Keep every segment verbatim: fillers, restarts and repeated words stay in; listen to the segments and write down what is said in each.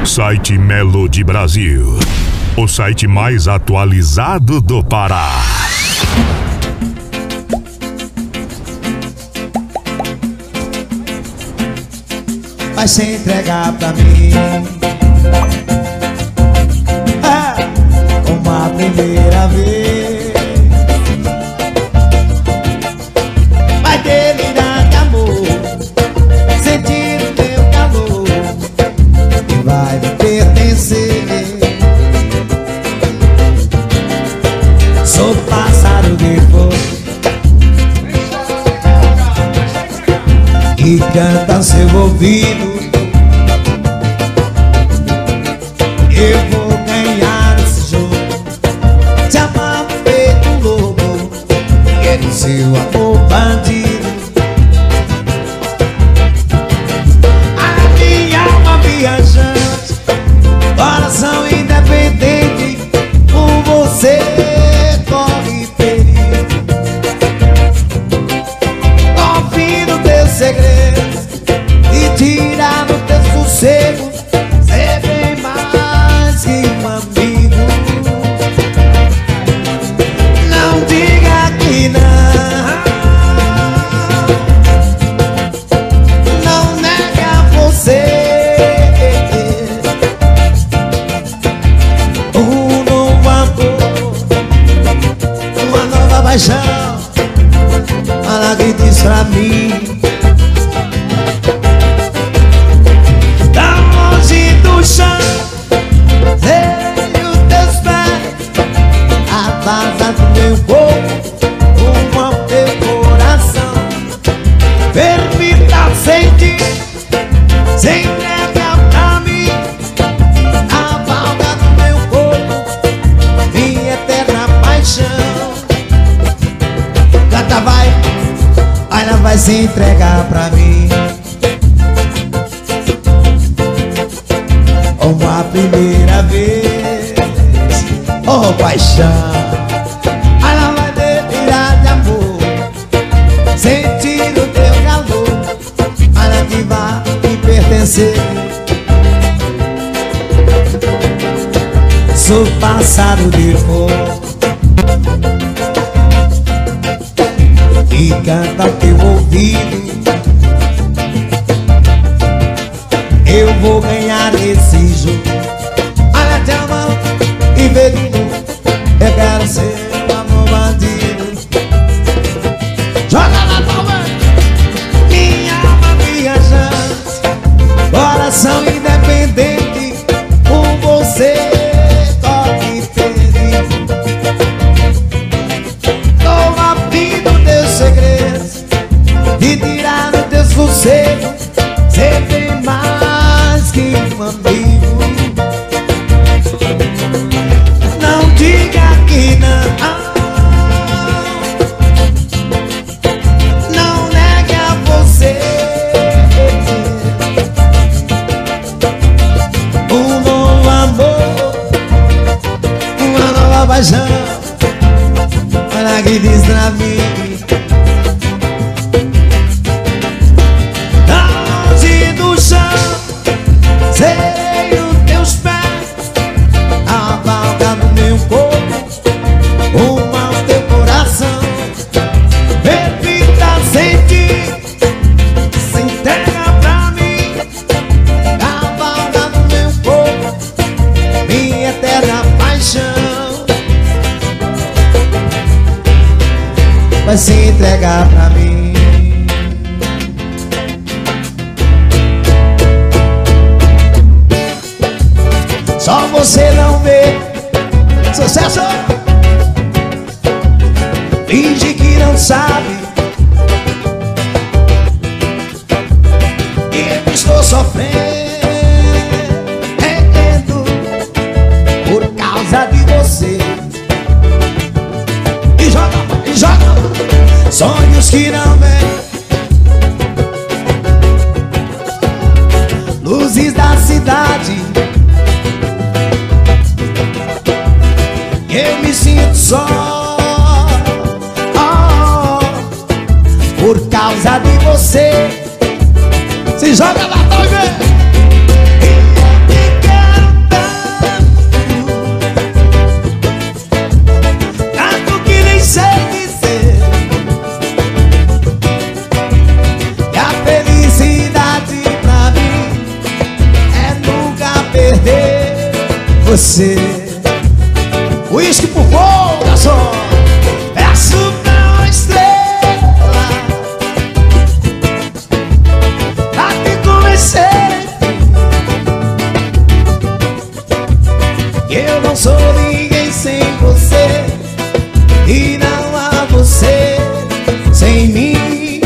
Site Melody Brasil, o site mais atualizado do Pará. Vai se entregar pra mim, ah, como a primeira vez. Vai delirar de amor, sentir o teu calor, e vai me pertencer. Sou pássaro de fogo que canta ao seu ouvido. Eu vou ganhar esse jogo, te amar feito louco, quero seu amor bandido. A minha alma viajante, coração independente, por você corre perigo. Confio teus segredos e tirar no teu sossego. Cê bem mais que um amigo. Não diga que não, não nega você. Um novo amor, uma nova paixão, ela que diz pra mim. Tá longe do chão, veio teus pés, a vaza do meu corpo, rumo ao teu coração. Permita sentir, se entrega pra mim, a valga do meu corpo, minha eterna paixão. Gata vai, ela vai se entregar pra mim, uma primeira vez. Oh paixão, ela vai delirar de amor, sentir o teu calor, ela que vai me pertencer. Sou pássaro de fogo e canta ao teu ouvido. Eu vou ganhar esse jogo, olha te amar e ver de novo. Eu quero ser um amor bandido. Joga lá também. Minha alma viajante, coração independente, por você corre perigo. Tô abrindo teus segredos e tirar o teu sossego. Cê tem mais que um amigo. Não diga que não, não negue a você. Um novo amor, uma nova paixão, olha que diz pra mim. Serei os teus pés, a valga do meu corpo, rumo ao teu coração. Permita sentir, se entrega pra mim, a valga do meu corpo, minha eterna paixão. Vai se entregar pra mim. Só você não vê sucesso, finge que não sabe que eu estou sofrendo por causa de você. E joga, e joga sonhos que não vêm, luzes da cidade. Eu me sinto só, oh, por causa de você. Se joga lá, tá vendo? E eu te quero. você. Uísque por fogo, garçom. Peço pra uma estrela pra te convencer que eu não sou ninguém sem você e não há você sem mim.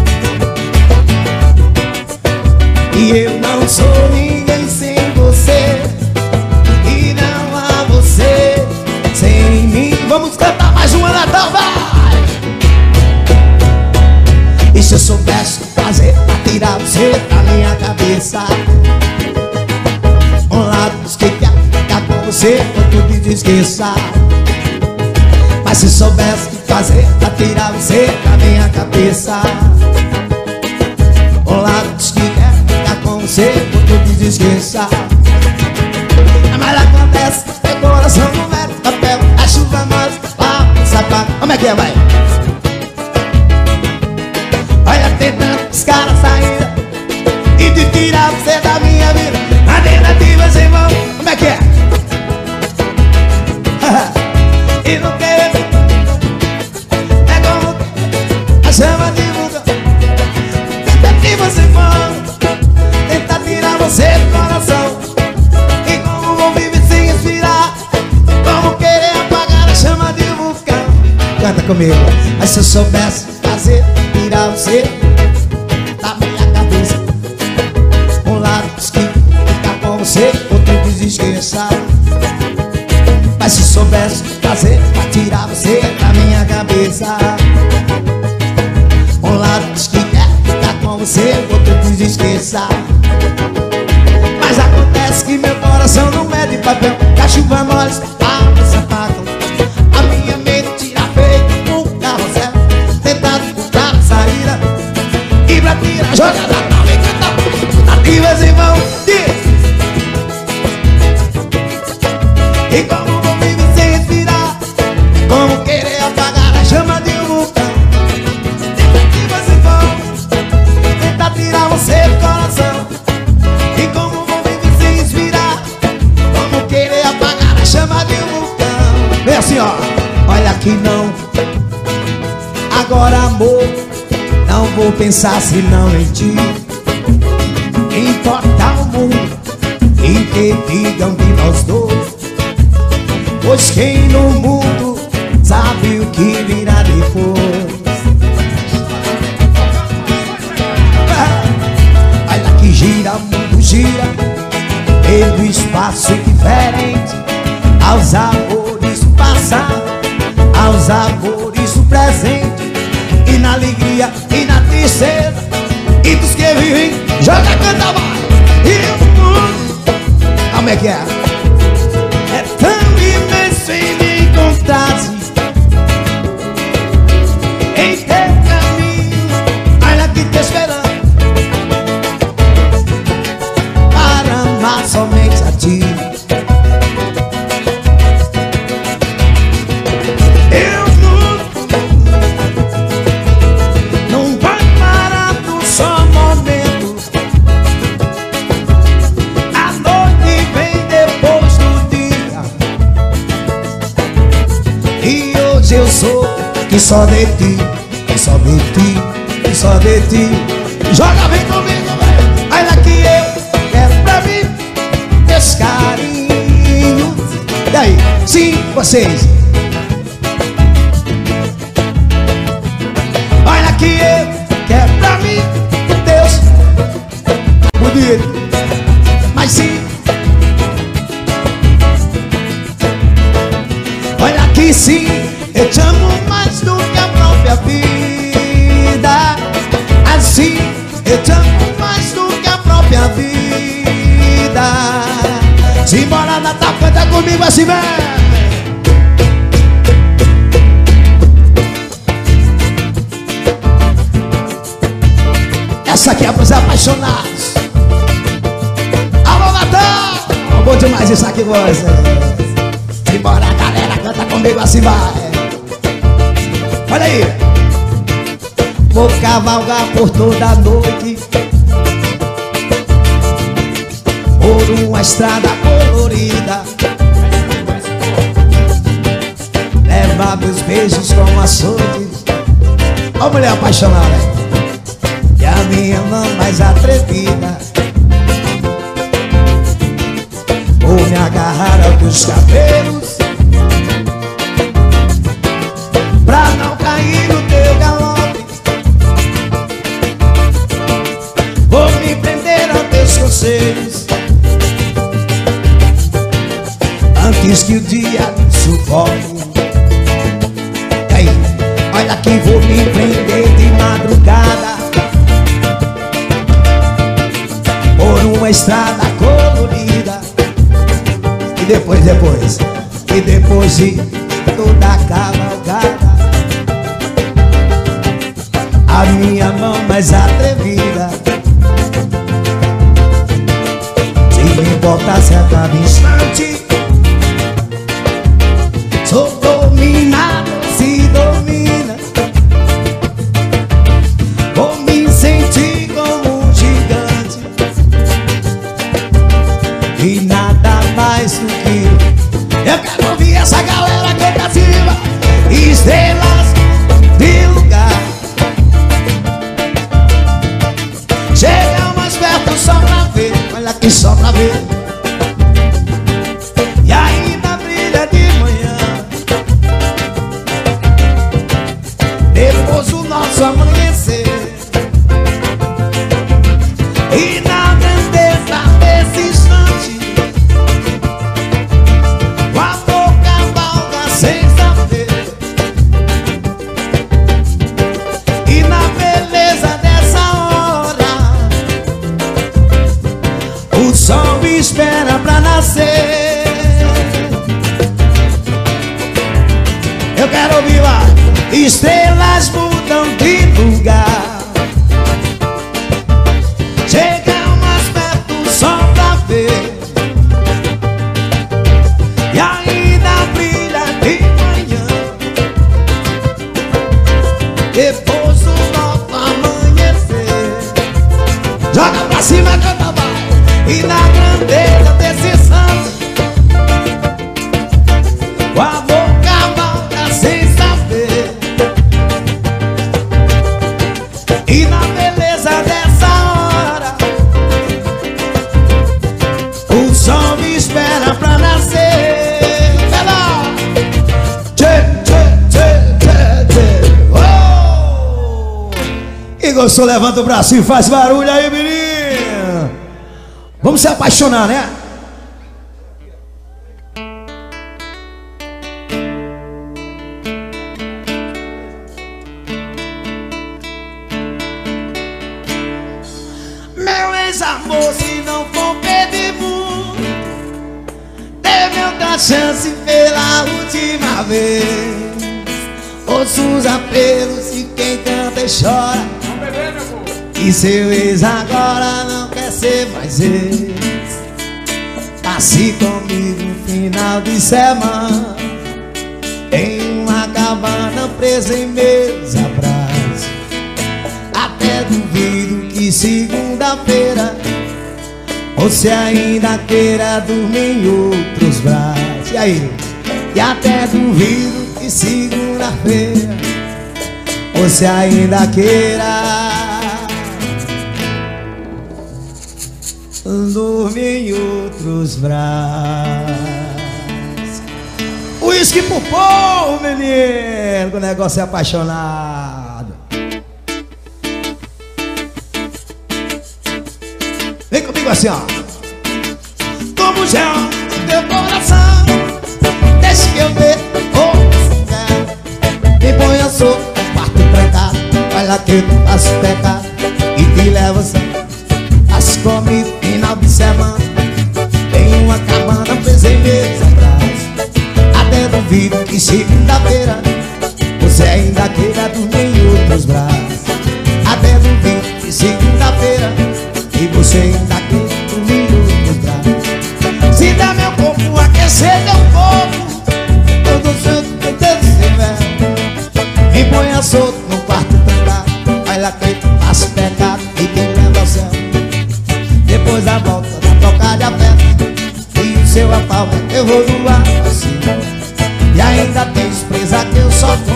E eu não sou ninguém sem você e não há você sem mim. Vamos cantar mais uma Natal, vai! E se eu soubesse fazer pra tirar você da minha cabeça, um lado diz que quer ficar com você, outro diz esqueça. Mas se soubesse fazer pra tirar você da minha cabeça, um lado diz que quer ficar com você, outro diz esqueça. Mas acontece, meu coração não é de papel, a chuva mais lá no sapato. Como é que é, vai? Olha, tentando buscar a saída e de tirar você da minha vida, a tentativa sem vão. Como é que é? E não quer, é como a chama de vulcão. Tentativa sem vão, tentar tirar você do coração. E como vou viver sem respirar, como querer apagar a chama de vulcão. Canta comigo. Mas se eu soubesse fazer, tirar você da minha cabeça, um lado diz que ficar com você, outro diz esqueça. Mas se soubesse fazer pra tirar você da minha cabeça, um lado diz que quer ficar com você, outro diz esqueça. Mas acontece que meu coração não é de papel, que a chuva molha está no sapato. A minha mente tira feito um carrossel, tentado encontrar a saída e pra tirar joga na nave e cantar tentativas em vão. Diz. E como vou viver sem respirar, como querer apagar a chama de um vulcão. Tentativas em vão, tentar tirar você do coração. E como vou viver sem respirar, como querer apagar a chama de um vulcão. Vem assim, ó. Olha que não, agora amor, não vou pensar senão em ti. Importa o mundo em que digam de nós dois, pois quem no mundo sabe o que virá depois. Olha que gira, o mundo gira pelo espaço indiferente aos amores do passado, aos amores do presente, e na alegria e na tristeza, e dos que vivem, joga, canta mais. E o mundo, como é que é? É tão imenso em me encontrar-se em teu caminho. Olha que te esperando para amar somente a ti. Eu não vai parar num só momento. A noite vem depois do dia, e hoje eu sou que só de ti, que só de ti, que só de ti. Joga, vem comigo, vem. Olha que eu quero pra mim teus carinhos. E aí, sim, vocês. Olha que eu quero pra mim teus bonito, mas sim. Olha que sim, eu te amo mais do que a própria vida. Assim, eu te amo mais do que a própria vida. Simbora, Natal, canta comigo assim, vem. Essa aqui é pros apaixonados. Alô, Natal! Bom demais isso aqui, você. Simbora, galera, canta comigo assim, vai. Olha aí. Vou cavalgar por toda a noite, por uma estrada colorida, beijos como açougue. Ó mulher apaixonada, e a minha mão mais atrevida, vou me agarrar aos teus cabelos pra não cair no teu galope. Vou me prender aos teus conselhos antes que o dia me sufoque. Aí, olha que vou me prender de madrugada por uma estrada colorida. E depois, depois, e depois de toda a cavalgada, a minha mão mais atrevida, se me botasse a cada instante, sou dominado, se domina. Vou me sentir como um gigante, e nada mais do que eu quero ouvir essa galera que tá viva. Estrelas de lugar, chega mais perto só pra ver, olha aqui só pra ver. E ainda brilha de manhã, depois o nosso amanhecer. E na grandeza desse instante, o amor cavalga sem saber. E na beleza dessa hora, o sol espera pra nascer. Eu quero ouvir lá. Estrelas mudam de lugar, chegam mais perto só pra ver. E ainda brilha de manhã, depois do nosso amanhecer. Joga pra cima, canta vai. E na grandeza desse santo, o amor cavalga sem saber. E na beleza dessa hora, o sol me espera pra nascer. Vai lá! Tchê, tchê, tchê, tchê, tchê. Oh! E gostou? Levanta o braço e faz barulho aí, menino! Vamos se apaixonar, né? Meu ex-amor, se não for pedimos, teve outra chance pela última vez. Ouço os apelos de quem canta e chora, e seu ex agora não quer ser mais ex. Passe comigo no final de semana em uma cabana presa em meus abraços. Até duvido que segunda-feira você ainda queira dormir em outros braços. E aí? E até duvido que segunda-feira você ainda queira dormir em outros braços. Uísque pro povo, menino, que o negócio é apaixonado. Vem comigo assim, ó. Como gel no teu coração, deixa que eu ver o me põe a solto, quarto trancado, olha que eu não faço pecado e te levo assim. As comidas final de semana em uma cabana presa em meus abraços. Até duvido que segunda-feira você ainda queira dormir em outros braços. Até duvido que segunda-feira e você ainda queira dormir em outros braços. Se der meu corpo aquecer teu corpo, todo santo que Deus tiver, me ponha solto no quarto trancado, olha que eu faço pecado e te leva ao céu. Depois da volta da troca de afeto e o seu apalpa eu vou voar assim. E ainda tem presa que eu só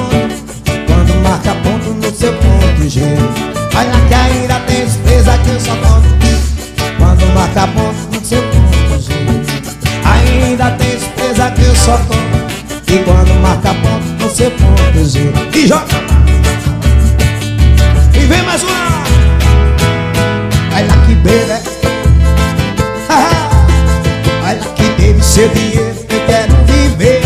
certeza que eu só tô. E quando marca ponto no seu ponto G. E joga. E vem mais uma. Olha que bebê. Olha que deve ser dinheiro que eu quero viver.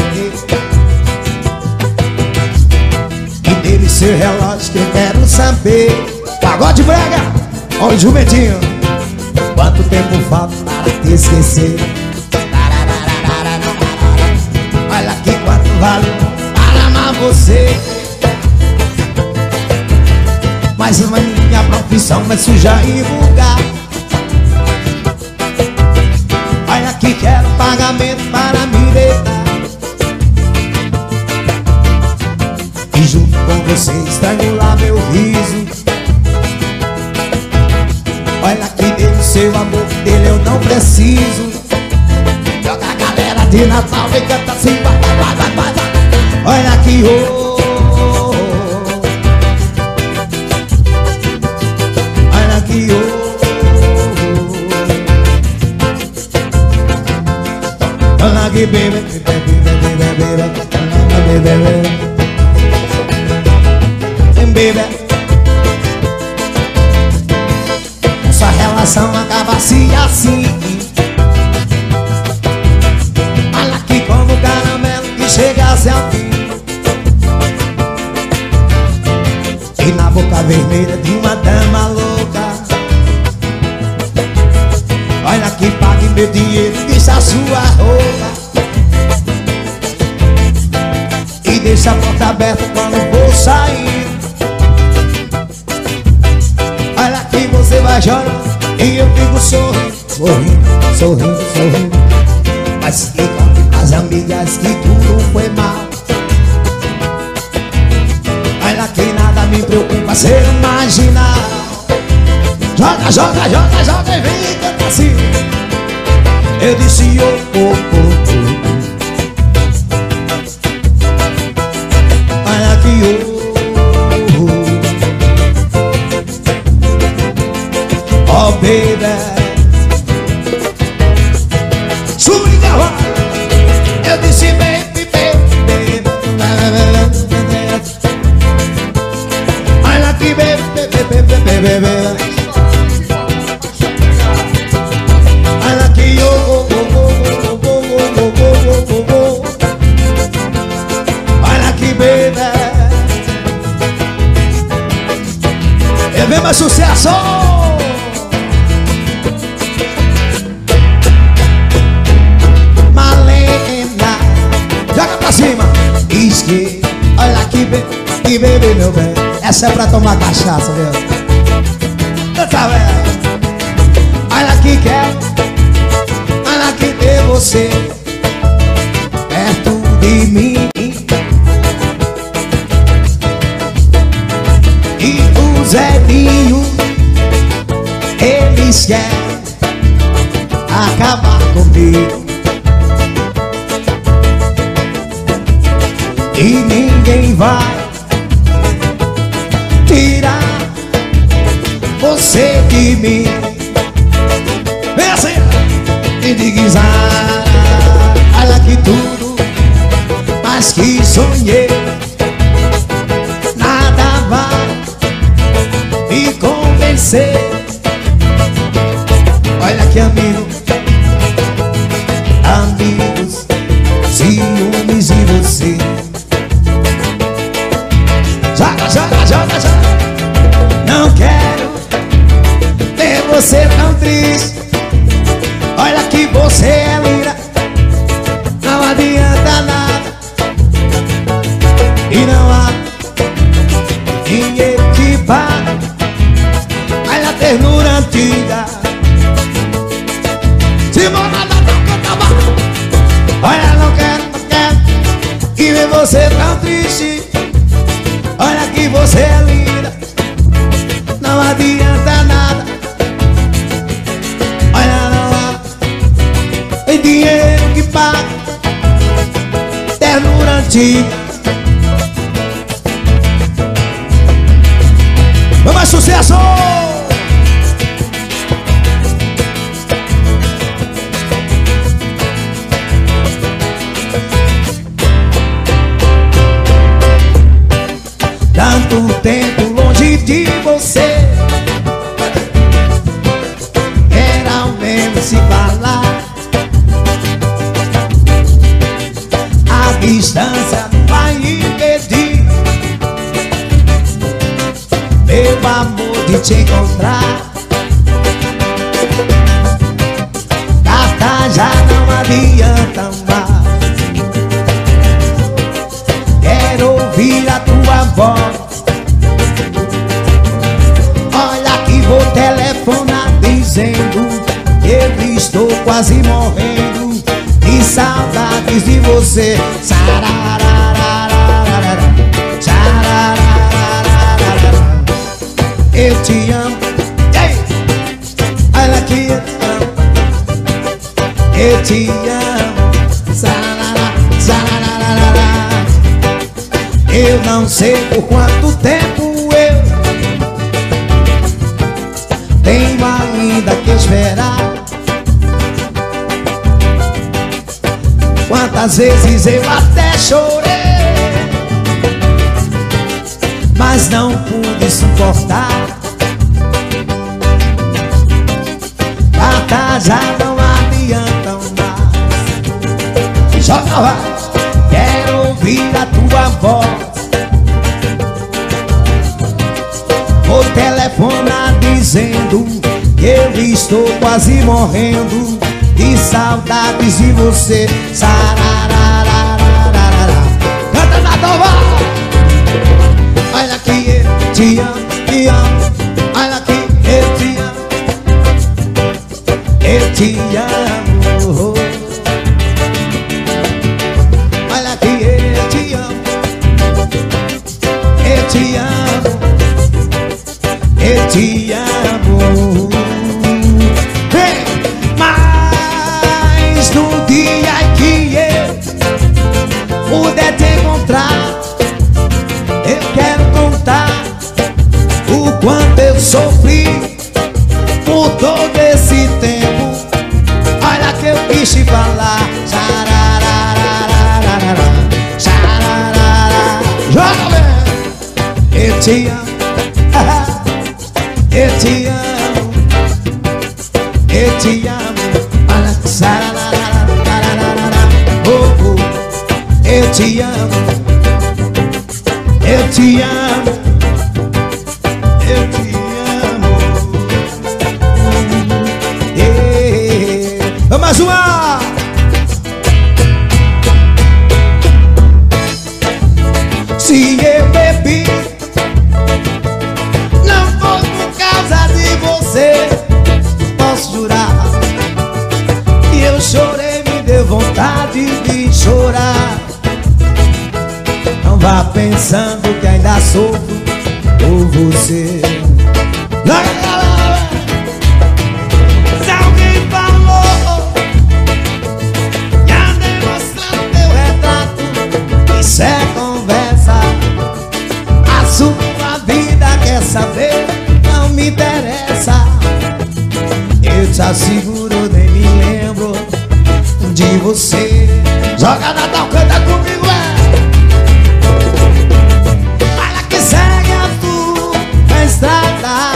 E deve ser relógio que eu quero saber. Pagode brega. Olha o jumentinho. Quanto tempo falta para te esquecer? Olha aqui quanto vale para amar você. Mas a minha profissão é suja e vulgar. Olha aqui quero pagamento para me deitar. E junto com você estrangular meu riso. Olha aqui dele, seu amor, dele eu não preciso. Joga a galera de Natal e canta assim, vai, vai, vai, vai, vai. Olha aqui, oh, oh, oh. Olha aqui, oh, oh. Olha aqui, baby, baby, baby, baby, baby, baby, baby. Nossa relação acaba-se assim. Olha aqui como o caramelo que chegasse ao fim. E na boca vermelha de uma dama louca. Olha aqui, pague meu dinheiro, deixa a sua roupa. E deixa a porta aberta quando vou sair. Olha aqui, você vai chorando e eu fico sorrindo, sorrindo, sorrindo, sorrindo. Mas que conte as amigas que tudo foi mal. Olha aqui, nada me preocupa ser marginal. Joga, joga, joga, joga e vem cantar assim. Eu disse oh, oh, oh, oh. Olha aqui, oh, oh, oh, baby. Sube de cavalo. Eu disse baby, baby, baby. Olha aqui, baby, baby, baby, baby. Olha aqui, oh, oh, oh, oh, oh, oh, oh, oh, oh, oh. Olha aqui, baby. Eu venho mais sucesso. Diz que, olha aqui, que bebê, meu bem. Essa é pra tomar cachaça, viu? Tá vendo? Olha aqui, quero. Olha aqui, ter você perto de mim. E o Zedinho, eles querem acabar comigo. E ninguém vai tirar você de mim. Vem assim, me diga, olha que tudo, mas que sonhei, nada vai me convencer. Olha que amigo, amigos, ciúmes e você. Joga, joga, joga, joga. Não quero ver você tão triste. Olha que você é linda, não adianta nada. E não há dinheiro que pague. Olha a ternura antiga. Se mora na boca, olha, não quero, não quero que ver você tão triste. Olha que você é linda, não adianta nada. Olha, não há dinheiro que paga ternura antiga. Vamos mais sucesso! de te encontrar. Carta já não adianta mais. Quero ouvir a tua voz. Olha que vou telefonar dizendo que eu estou quase morrendo de saudades de você. Eu te amo, hey! Olha que eu te amo, eu te amo, sararara, sararara. Eu não sei por quanto tempo eu tenho ainda que esperar. Quantas vezes eu até chorei, mas não pude suportar. Cartas já não adiantam mais. Joga lá, quero ouvir a tua voz. Vou telefonar dizendo que eu estou quase morrendo de saudades de você. Sarararararara. Canta na tova. Olha que eu te amo, te amo. Olha que eu te amo, eu te amo. Olha que eu te amo, eu te amo, eu te amo. Vem, mas no dia que eu puder te encontrar, eu quero contar o quanto eu sofri por todo esse tempo. Olha que eu quis te falar. Joga bem. Eu te amo, eu te amo, eu te amo. Olha que oh, oh. Eu te amo, eu te amo, eu te amo. Yeah. Mais uma! Se eu bebi, não foi por causa de você. Posso jurar que eu chorei, me deu vontade de chorar. Não vá pensando que ainda sofro por você. Se alguém falou que andei mostrando teu retrato, isso é conversa. A sua vida quer saber, não me interessa. Eu te asseguro, nem me lembro de você. Joga Natal, canta comigo, é. Olha que segue a tua estrada,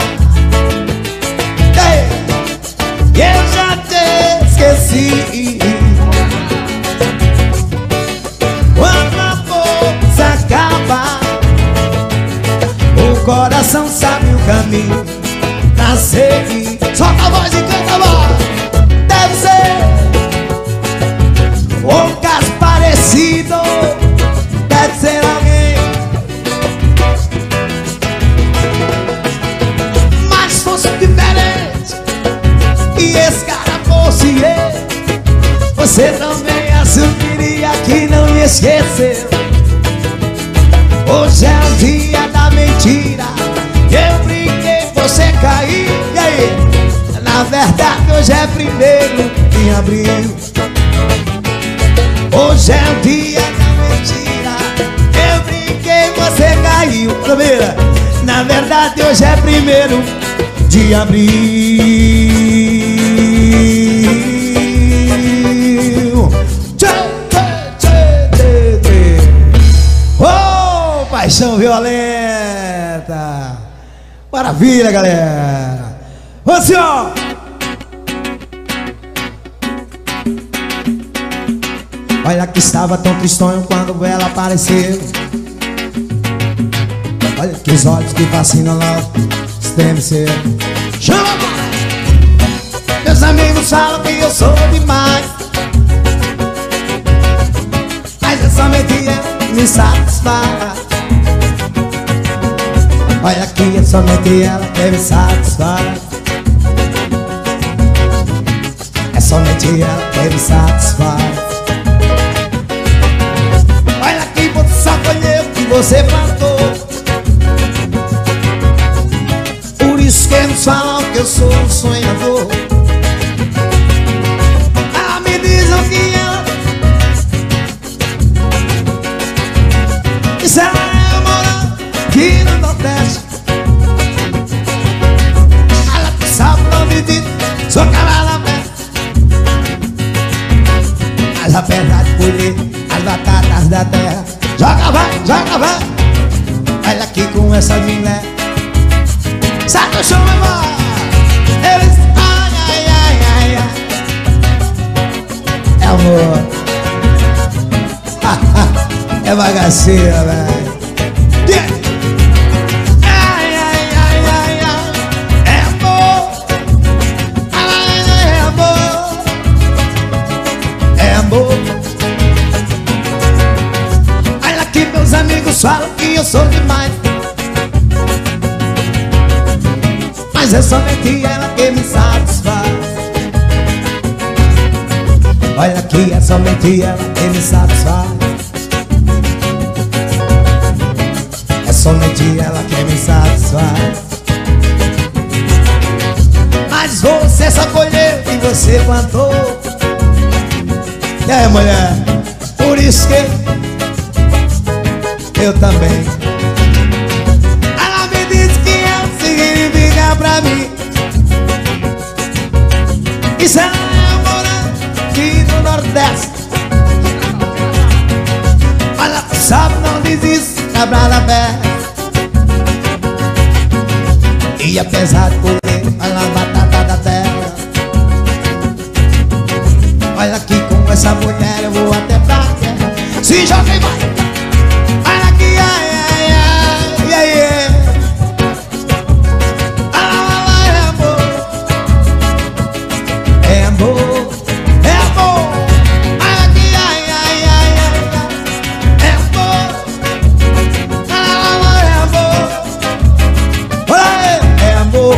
ei, eu já te esqueci. Quando a força acaba, o coração sabe o caminho pra seguir. Solta a voz e canta a voz. Deve ser um caso parecido, deve ser alguém, mas fosse diferente e esse cara fosse eu, você também assumiria que não me esqueceu. Hoje é o dia da mentira, eu brinquei, você caiu, e aí? Na verdade hoje é primeiro de abril. Hoje é o dia da mentira, eu brinquei, você caiu. Primeira, na verdade hoje é primeiro de abril. Oh, paixão violenta. Maravilha, galera. Vamos, senhor. Olha que estava tão tristonho quando ela apareceu. Olha que os olhos que fascinam logo deve ser. Chama! Meus amigos falam que eu sou demais, mas é somente ela que me satisfaz. Olha aqui, é somente ela que me satisfaz. É somente ela que me satisfaz. Olha aqui, você só colheu o que você plantou. Por isso que eles falam que eu sou um sonhador. Ela me diz o que ela, isso ela é morar aqui no Nordeste. Ela sabe o nome de sou cavalo aberto. Mas apesar de colher as batatas da terra, joga vai, joga vai. Olha aqui com essa mulher, saca o chão, amor. Eles, ai, ai, ai, ai, ai. É amor. É bagaceira, velho. Yeah. Ai, ai, ai, ai, ai. É amor. Ai, ai, ai, é amor. É amor. Olha aqui, meus amigos falam que eu sou demais, mas é somente ela que me satisfaz. Olha aqui, é somente ela que me satisfaz. É somente ela que me satisfaz. Mas você só colheu e você plantou. E aí, mulher? Por isso que eu também. Ela me disse que ela significa pra mim. Isso ela é morar aqui no Nordeste. Olha, sabe, não diz isso, cabra da pé. E apesar de colher a batata da terra, olha aqui com essa mulher eu vou até pra terra. Se joga e vai. Olha aqui, ai, ai, ai, ai, ai. É amor, é amor. Ai, aqui, ai, ai, ai, ai, ai. É amor. Ah, é amor. Olha aí, é amor.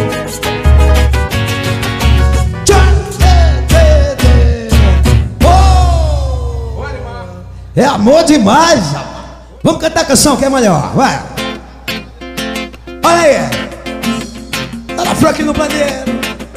Oh! É amor demais. Vamos cantar a canção que é melhor, vai. Olha aí. Tá na Frank no Planeiro.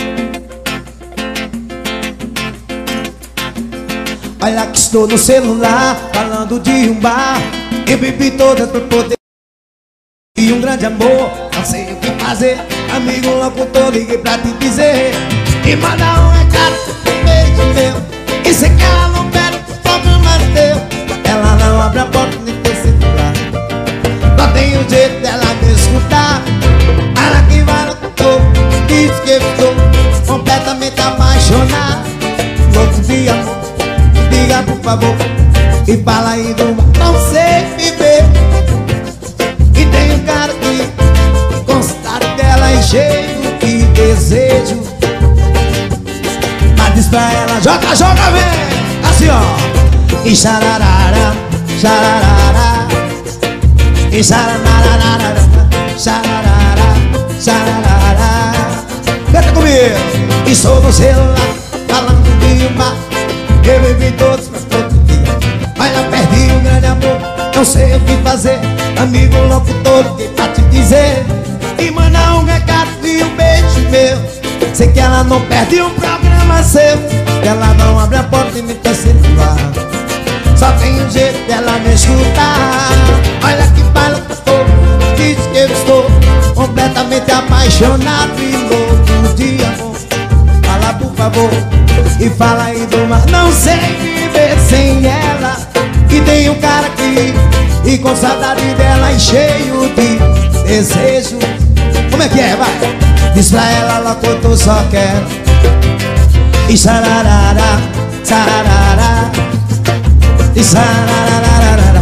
Olha que estou no celular, falando de um bar. Eu bebi todas por poder e um grande amor. Não sei o que fazer, amigo locutor, liguei pra te dizer. E mandar um recado, um beijo meu. E sei que ela não perde o problema teu. Ela não abre a porta nem teu celular. Só tem um jeito dela me escutar. Ela que vai locutor, diz que eu estou completamente apaixonado. Louco de amor, diga por favor e fala aí do mar. Não sei viver. E tem um cara que constata dela é cheio de desejo. Mas diz pra ela, joga, joga, vem. Assim ó. E xararara, xararara. E xararara, xararara, xararara. Canta comigo. E sou no celular, falando de um mar. Eu bebi todos meus outros dias, mas já perdi um grande amor. Não sei o que fazer, amigo locutor, que pra te dizer. E mandar um recado e um beijo meu. Sei que ela não perde um programa seu, que ela não abre a porta e me tem celular. Só tem um jeito dela me escutar. Olha que pai locutor, diz que eu estou completamente apaixonado e louco de amor. Fala por favor e fala aí do mar. Não sei viver sem ela. E tem um cara aqui e com saudade dela e cheio de desejo. Como é que é, vai? Diz pra ela, locutor, só quero. E sararara, sararara. E sararara.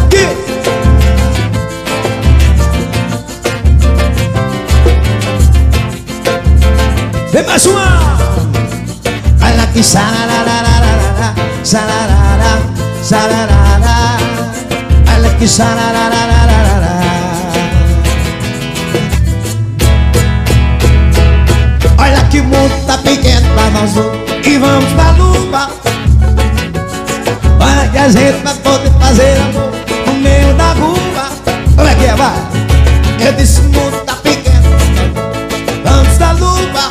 xararara, xararara. Olha que xararara. Olha que o mundo tá pequeno pra nós dois e vamos pra lua. Olha que a gente vai poder fazer amor no meio da rua. Como é que é, vai? Eu disse o mundo tá pequeno, vamos pra lua.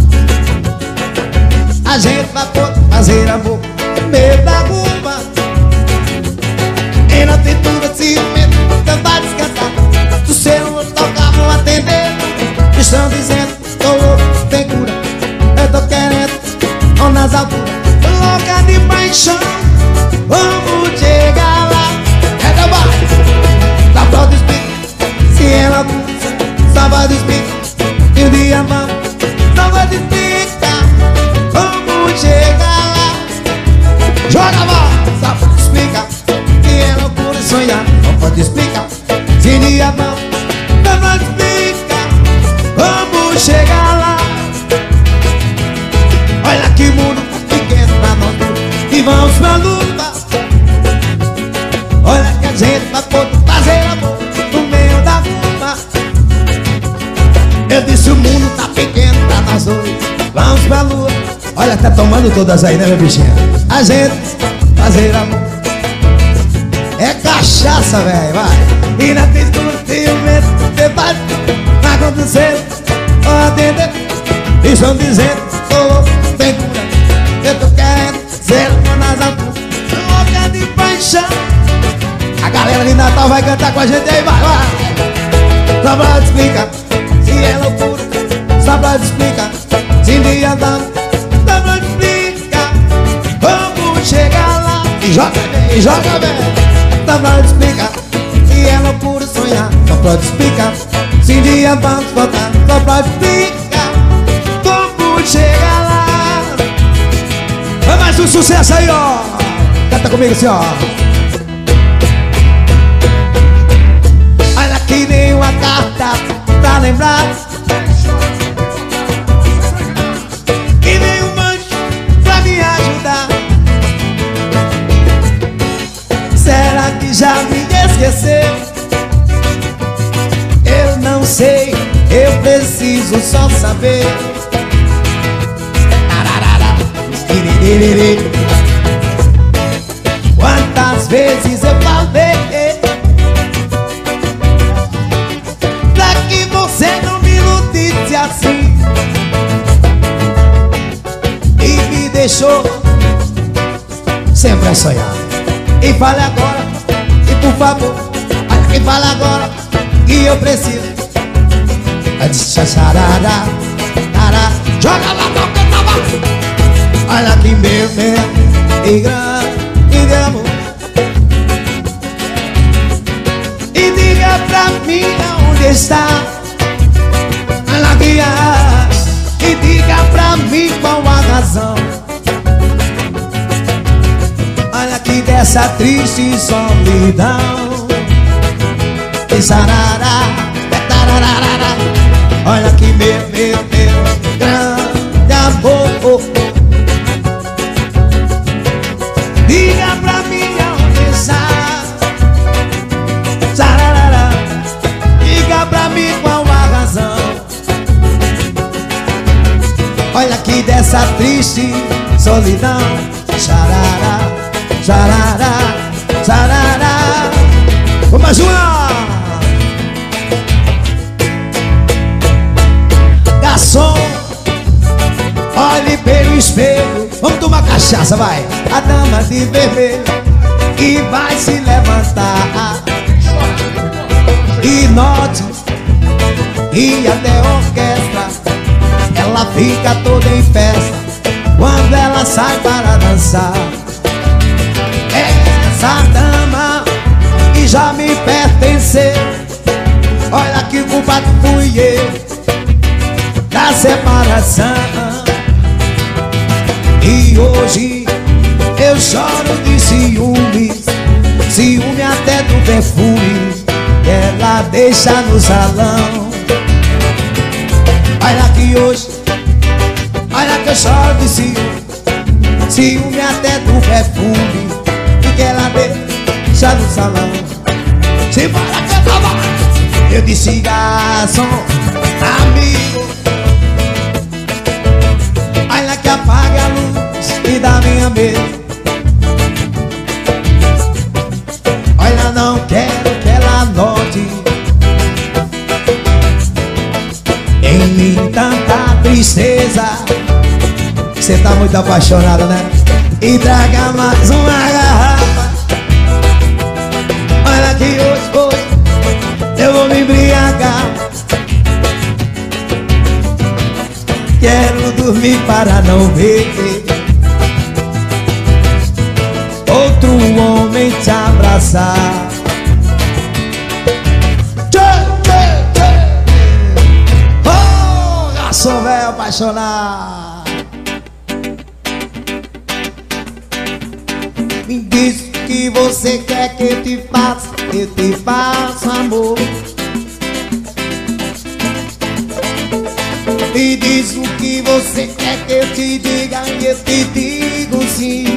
A gente vai poder fazer amor no meio da rua. E não tem tudo assim, medo, não vai descansar. Se você não tocar, vou atender. Estão dizendo, tô louco, tem cura. Eu tô querendo, ou nas alturas, louca de paixão. Vamos chegar lá. É da barra, dá pra explicar. Se ela só vai explicar. E o dia vamos, só vai explicar. Vamos chegar lá. Joga a bola, só pode explicar. Se é loucura sonhar, não pode explicar. Se o dia vamos, só pode explicar. Vamos chegar lá. Olha que mundo pequeno pra nós e vamos pra luta. Olha que a gente vai poder fazer amor no meio da rua. Eu disse o mundo tá pequeno pra nós dois, vamos pra lua. Olha, tá tomando todas aí, né, meu bichinho? A gente fazer amor é cachaça, velho, vai. E na textura tem o medo, você vai acontecer, ó, atender. E estão dizendo, oh, tem cura. Eu tô querendo ser uma nas alturas, louca de paixão. A galera de Natal vai cantar com a gente aí, vai, vai. Só pra te explicar, se é loucura, só pra te explicar. Se dia dá, só pra te explicar. Vamos chegar lá. E joga bem, e joga bem. Só pra te explicar, se é loucura sonhar, só pra te explicar. Se dia vamos voltar, só pra te explicar. Vamos chegar lá. Vai mais um sucesso aí, ó. Canta comigo assim, ó. Olha que nem uma carta pra lembrar, e nem um anjo pra me ajudar. Será que já me esqueceu? Eu não sei, eu preciso só saber. Quantas vezes eu falei pra que você não me iludisse assim e me deixou sempre a sonhar. E fale agora, e por favor, olha que fale agora, que eu preciso. Xarará, joga lá, toca na mão. Olha que meu, meu, e grande de amor. E diga pra mim onde está a guia. E diga pra mim qual a razão. Olha que dessa triste solidão. E sarará, tararara. Olha que meu, meu, meu grande amor. Diga pra mim onde está. Sararara. Diga pra mim qual a razão. Olha que dessa triste solidão. Sarará, sarará, sarará. Vamos mais uma. Garçom, olhe pelo espelho. Vamos tomar cachaça, vai. A dama de vermelho que vai se levantar. E note, e até a orquestra ela fica toda em festa quando ela sai para dançar. Essa dama que já me pertenceu. Olha que o culpado fui eu da separação. E hoje eu choro de ciúmes, ciúme até do perfume que ela deixa no salão. Olha que hoje, olha que eu choro de ciúme, ciúme até do perfume e que ela deixa no salão. Se para cantar mais, eu disse garçom, amigo, olha que apaga a luz e dá minha mesa. Olha, não quero que ela note em mim tanta tristeza. Você tá muito apaixonado, né? E traga mais uma garrafa. Olha que hoje, hoje eu vou me embriagar. Quero dormir para não ver outro homem te abraçar. Oh, garçom velho apaixonado, me diz o que você quer que eu te faça, eu te faço amor. Me diz o que você quer que eu te diga e eu te digo sim.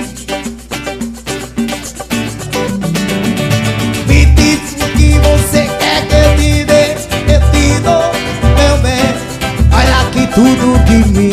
Me diz o que você quer que eu te dê, eu te dou, meu bem. Olha que tudo de mim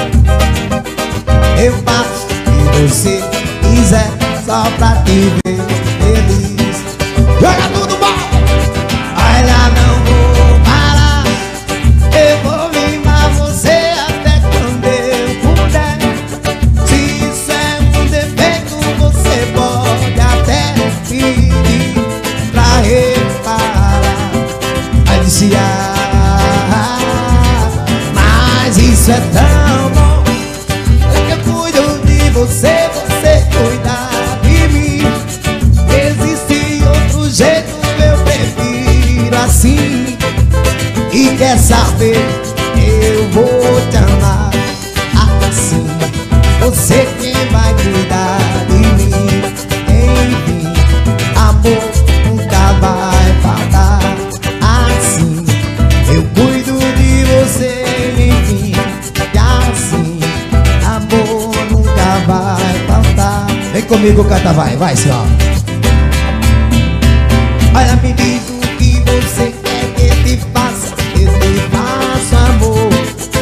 eu faço se você quiser, só pra te ver feliz. Joga tudo bom! Olha, não vou parar, eu vou mimar você até quando eu puder. Se isso é um defeito, você pode até pedir pra reparar. Aí disse, ah, mas isso é tão bom, é que eu cuido de você, você cuida de mim. Existe outro jeito, eu prefiro assim. E quer saber, eu vou te amar assim. Você quem vai cuidar de mim. Enfim, amor nunca vai faltar. Assim, eu cuido de você. Enfim, e assim, amor nunca vai faltar. Vem comigo, canta, vai, vai, senhor. Olha, me diz o que você quer que eu te faça, eu te faço amor.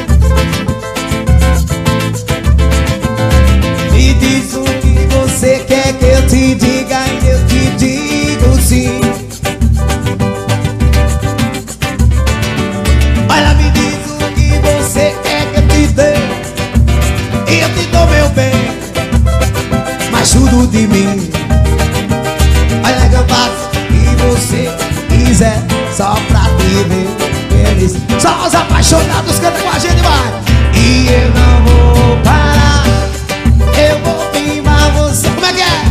Me diz o que você quer que eu te diga e eu te digo sim. Olha, me diz o que você quer que eu te dê e eu te dou, meu bem, mas tudo de mim. Olha que eu faço e você quiser, só pra te ver feliz. Só os apaixonados cantam com a gente, vai. E eu não vou parar, eu vou mimar você. Como é que é?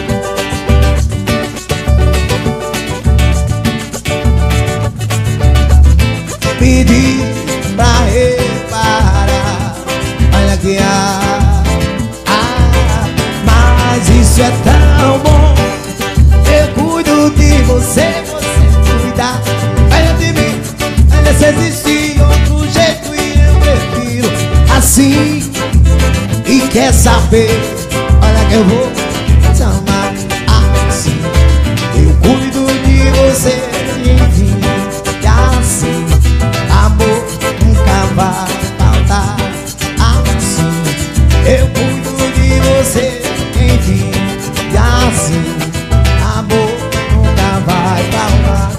Pedir pra reparar. Olha que ah, ah, mas isso é tão bom. Eu cuido de você, você cuida. Olha de mim, olha se existe outro jeito e eu prefiro assim. E quer saber, olha que eu vou te amar assim. Eu cuido de você, enfim, e assim, amor nunca vai faltar. Assim, eu cuido de você, enfim, e assim, amor nunca vai faltar.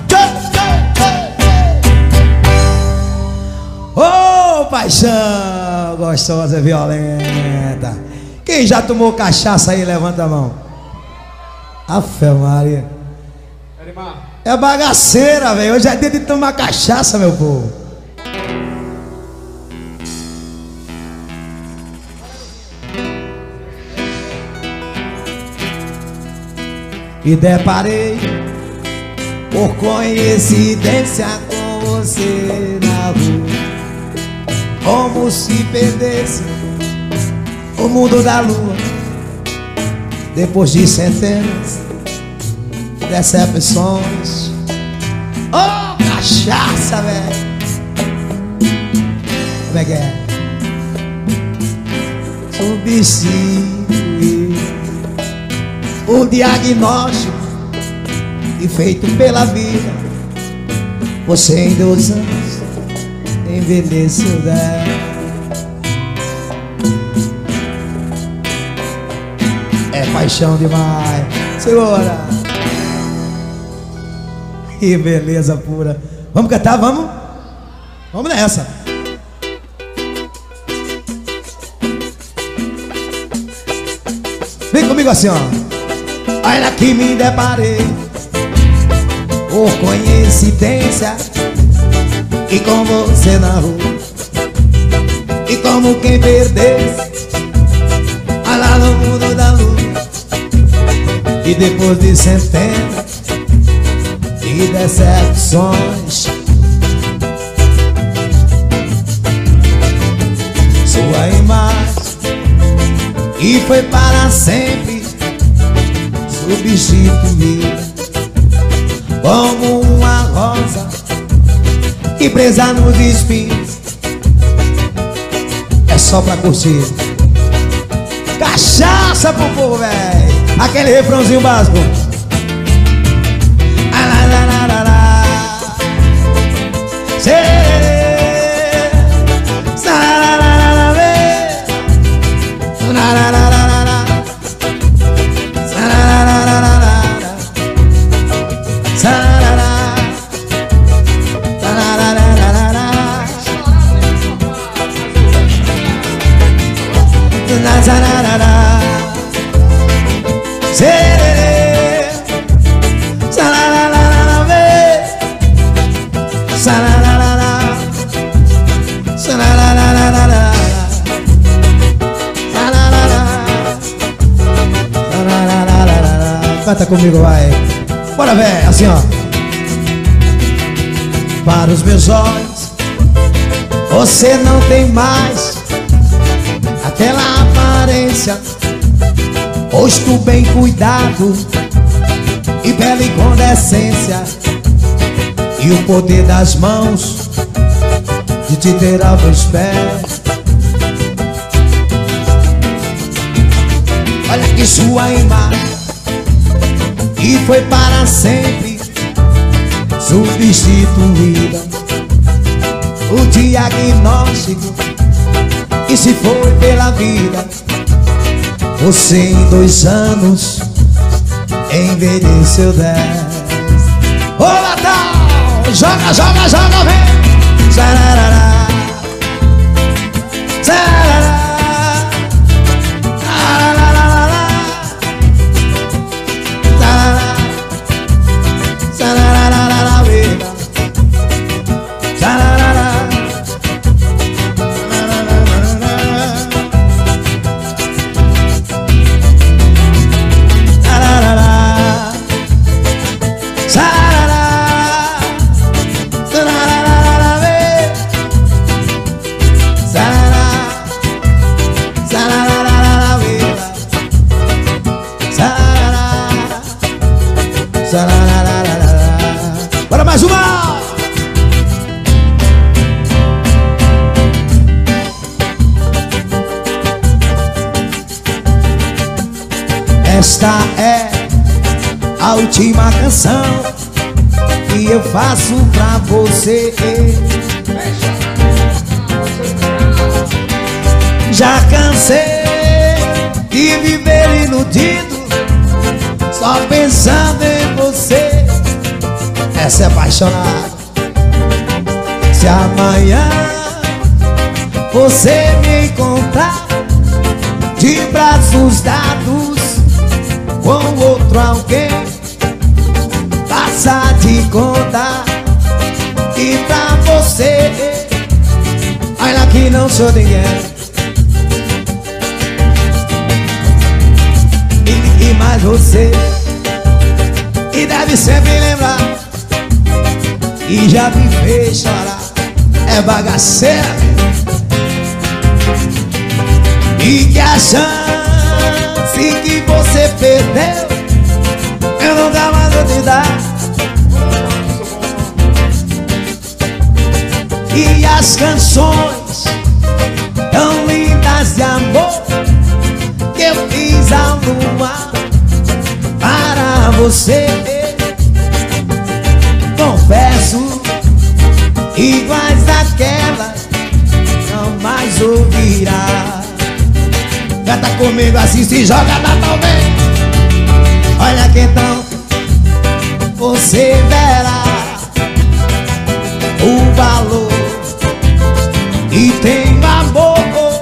Ô, oh, paixão gostosa, violenta. Quem já tomou cachaça aí, levanta a mão. Afe Maria. É bagaceira, velho. Hoje é dia de tomar cachaça, meu povo. Me deparei por coincidência com você na rua, como se perdesse o mundo da lua. Depois de centenas de decepções, oh, cachaça, velho. Como é que é? Subisse o diagnóstico e feito pela vida. Você em dois anos envelheceu dez. É paixão demais. Segura. Que beleza pura. Vamos cantar, vamos? Vamos nessa. Vem comigo assim, ó. Olha que me deparei por coincidência e com você na rua, e como quem perdesse lá no mundo da luz. E depois de centenas de decepções, sua imagem e foi para sempre substituída como uma rosa que presa nos espinhos é só pra curtir. Cachaça pro povo, véi. Aquele refrãozinho básico. Canta comigo, vai. Bora, véi, assim, ó. Para os meus olhos você não tem mais aquela aparência, rosto bem cuidado e pele com decência, e o poder das mãos de te ter aos meus pés. Olha que sua imagem e foi para sempre substituída, o diagnóstico e se foi pela vida. Você em dois anos envelheceu dez. Ô Natal, joga, joga, joga, vem. Sararara, sararara. Bora mais uma! Esta é a última canção que eu faço pra você. Já cansei de viver iludido, só pensando em você. Essa é apaixonada. Se amanhã você me encontrar de braços dados com outro alguém, passa de contar e pra você, olha que não sou ninguém. E, e mais você, e deve sempre lembrar, e já me fez chorar, é bagaceira, e que a chance que você perdeu eu nunca mais vou te dar. E as canções tão lindas de amor que eu fiz ao luar pra você. Confesso, iguais àquelas não mais ouvirá. Canta comigo assim, se joga lá também. Olha que então você verá o valor e tem amor.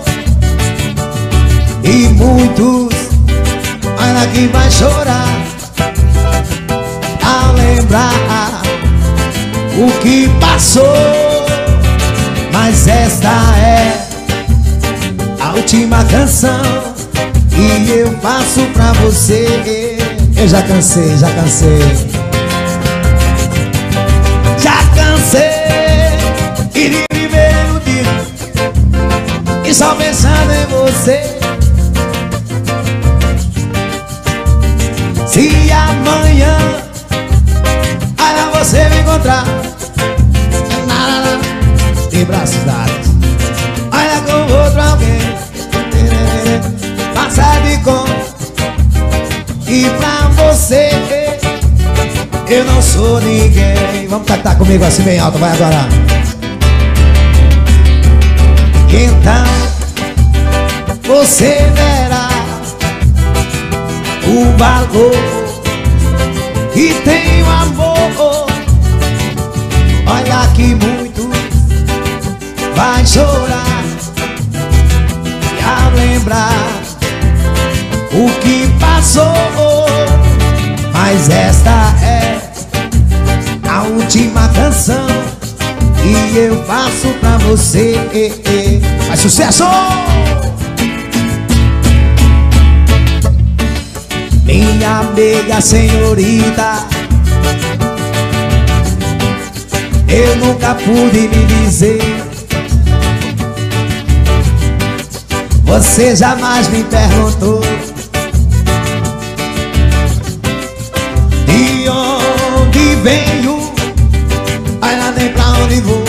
E muitos, olha que vai chorar ao lembrar o que passou. Mas esta é a última canção que eu faço pra você. Eu já cansei, já cansei, já cansei de viver no dia e só pensando em você. Se amanhã olha você me encontrar de braços dados, olha com outro alguém, passa de conta. E pra você eu não sou ninguém. Vamos cantar comigo assim bem alto, vai agora. Então você verá o valor que tem o amor. Olha que muito vai chorar e ao lembrar o que passou. Mas esta é a última canção que eu faço pra você. Faz sucesso! Minha amiga senhorita, eu nunca pude me dizer. Você jamais me perguntou de onde venho, olha nem pra onde vou.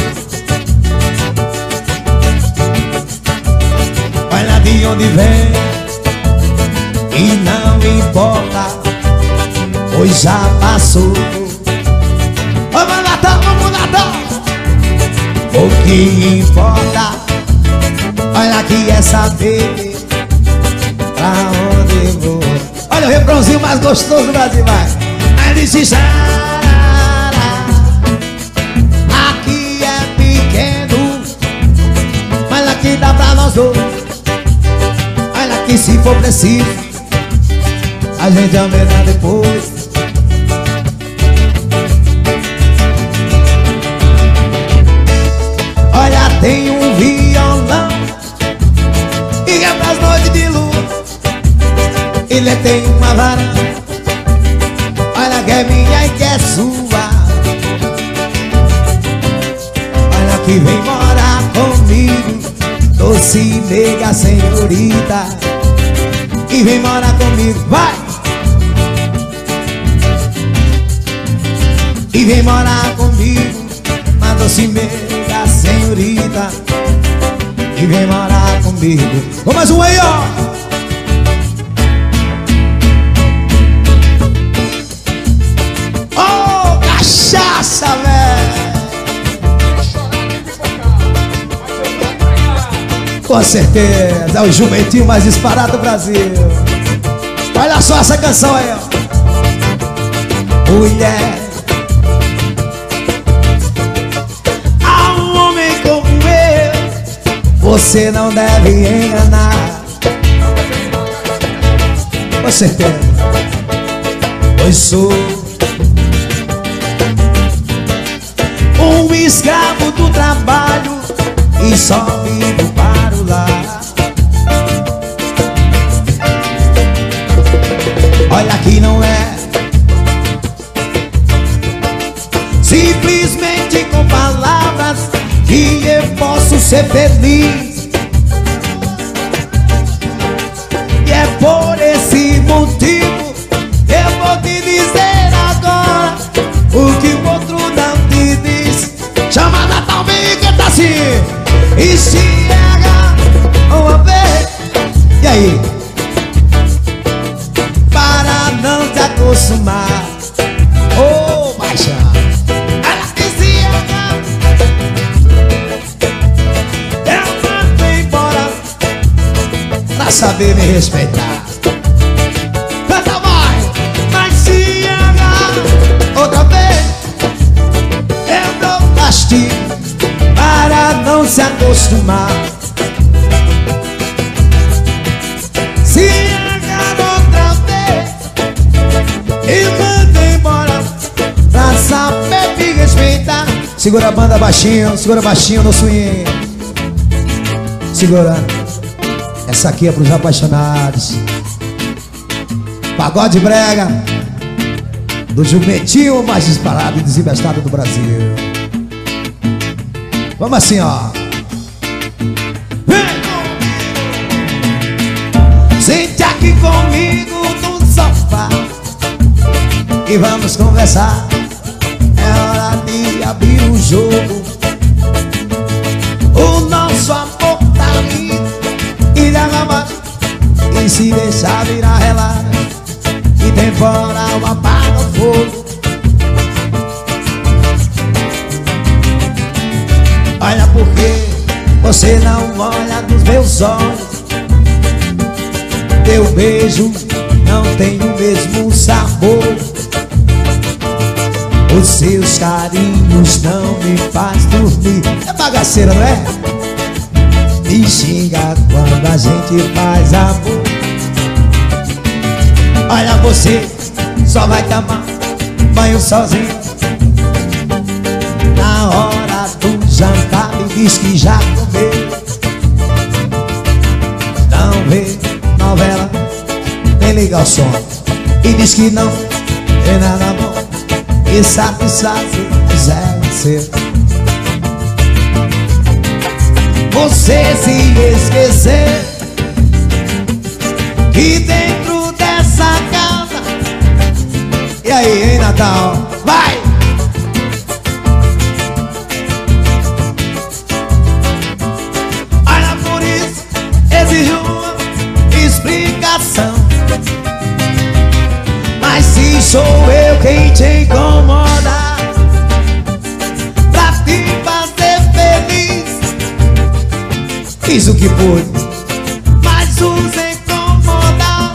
Olha de onde vem e não importa, pois já passou. Vamos Natal, vamos Natal. O que importa, olha que é saber pra onde eu vou. Olha o refrãozinho mais gostoso do Brasil, vai. Aí disse Sara, aqui é pequeno, mas aqui dá pra nós dois. Olha que se for preciso a gente aumenta depois. Olha, tem um violão e é pras noites de lua. Ele tem uma varanda, olha que é minha e que é sua. Olha que vem morar comigo, doce nega senhorita, e vem morar comigo, vai! E vem morar comigo, uma doce nega senhorita, e vem morar comigo. Vamos mais um aí, ó! Oh, cachaça, velho! Com certeza, é o jumentinho mais disparado do Brasil. Olha só essa canção aí, ó. Mulher, a um homem como eu você não deve enganar. Com certeza, pois sou um escravo do trabalho e só vivo para o lar. Olha que não é simplesmente com palavras que eu posso ser feliz. E é por esse motivo eu vou te dizer agora o que o outro não te diz. Chama Natal, vem e canta assim. E se erra uma vez, e aí? Para não te acordar acostumar. Ô, oh, paixão. Ela dizia eu mando embora pra saber me respeitar. Canta mais. Mas se agarra outra vez, eu dou castigo para não se acostumar. Se agarra outra vez e manda embora pra saber me respeitar. Segura a banda baixinho, segura baixinho no swing. Segura. Essa aqui é pros apaixonados. Pagode brega do jumentinho mais disparado e desembestado do Brasil. Vamos assim, ó. Vem! Sente aqui comigo no sofá e vamos conversar. É hora de abrir o jogo. O nosso amor tá lindo e derramar, e se deixar virar relato, e temporal apaga o fogo. Olha porque você não olha nos meus olhos. Teu beijo não tem o mesmo sabor. Os seus carinhos não me faz dormir. É bagaceira, não é? Me xinga quando a gente faz amor. Olha você, só vai tomar banho sozinho. Na hora do jantar me diz que já comeu. Não vê novela, nem liga o som, e diz que não tem nada bom. E sabe, sabe, quiser ser. Você se esquecer que dentro dessa casa. E aí, hein, Natal? Vai! Olha, por isso exijo uma explicação. Mas se sou eu quem te incomoda, pra te fazer feliz, fiz o que pude, mas os incomodar.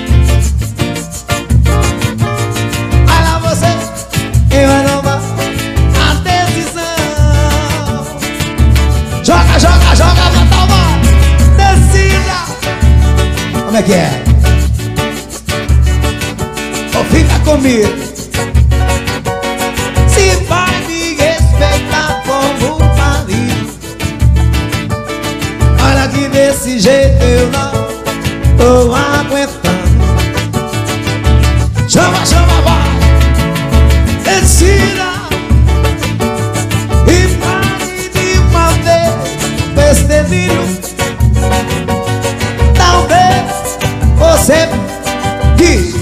Olha você, eu renovar a decisão. Joga, joga, joga pra tomar, decida. Como é que é? Ou fica comigo? Se vai me respeitar como marido. Olha que desse jeito eu não tô aguentando. Chama, chama, vai, decida e pare de uma vez esse delírio. Talvez você diz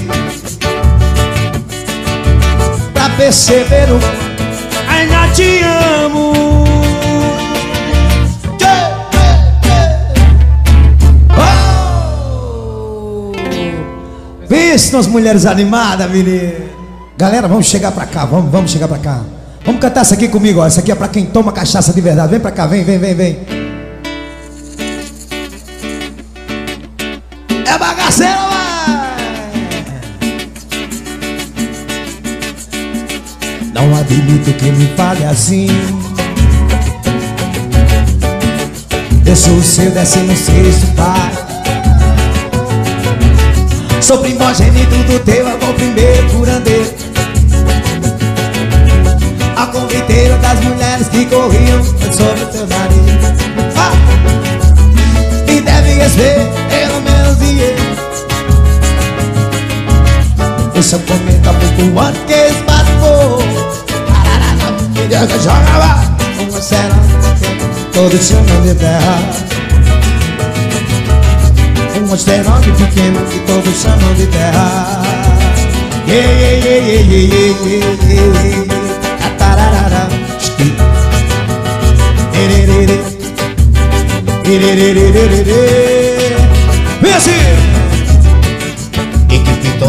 pra perceber o ainda te amo. Vê-se nas mulheres animadas, menino. Galera, vamos chegar pra cá, vamos, vamos chegar pra cá. Vamos cantar essa aqui comigo, ó. Essa aqui é pra quem toma cachaça de verdade. Vem pra cá, vem, vem, vem, vem. É bagaceira, vai! Não admito que me fale assim. Eu sou o seu décimo sexto pai. Sou primogênito do teu avô, primeiro curandeiro, a conviteiro das mulheres que corriam sobre o teu nariz. Ah! E deve receber pelo menos dinheiro. Deixa eu comentar pouco antes que esbarrou. Joga lá, uma cena, todos chamam de terra. Um asteroide pequeno que todos chamam de terra. Yeah, yeah, yeah, yeah, yeah, yeah, yeah. Atararara. Ererere. Ererere. Vem assim. E que pintou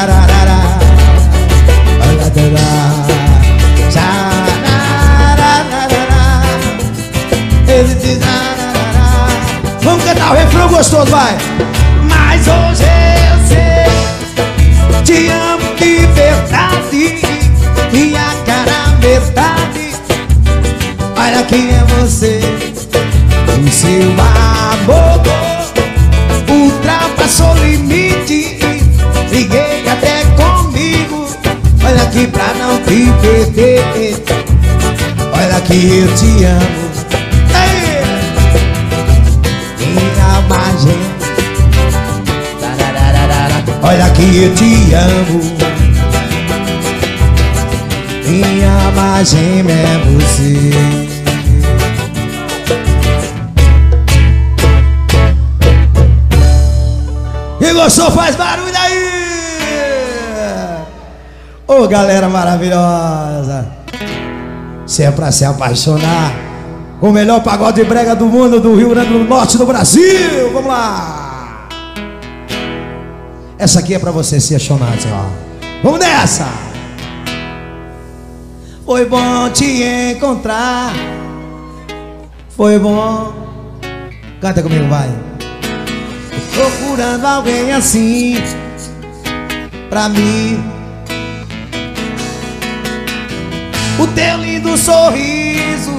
Tararara. Vamos cantar o refrão gostoso, vai. Mas hoje eu sei, te amo de verdade, minha cara metade. Olha quem é você, o seu amor ultrapassou o limite. Liguei até comigo, olha aqui pra não te perder. Olha que eu te amo. Ei! Minha magia. Olha que eu te amo. Minha magema é você. Quem gostou faz barulho aí. Ô, oh, galera maravilhosa. Se é pra se apaixonar, o melhor pagode brega do mundo, do Rio Grande do Norte do Brasil. Vamos lá. Essa aqui é pra você se apaixonar, assim, ó. Vamos nessa. Foi bom te encontrar. Foi bom. Canta comigo, vai. Procurando alguém assim pra mim. O teu lindo sorriso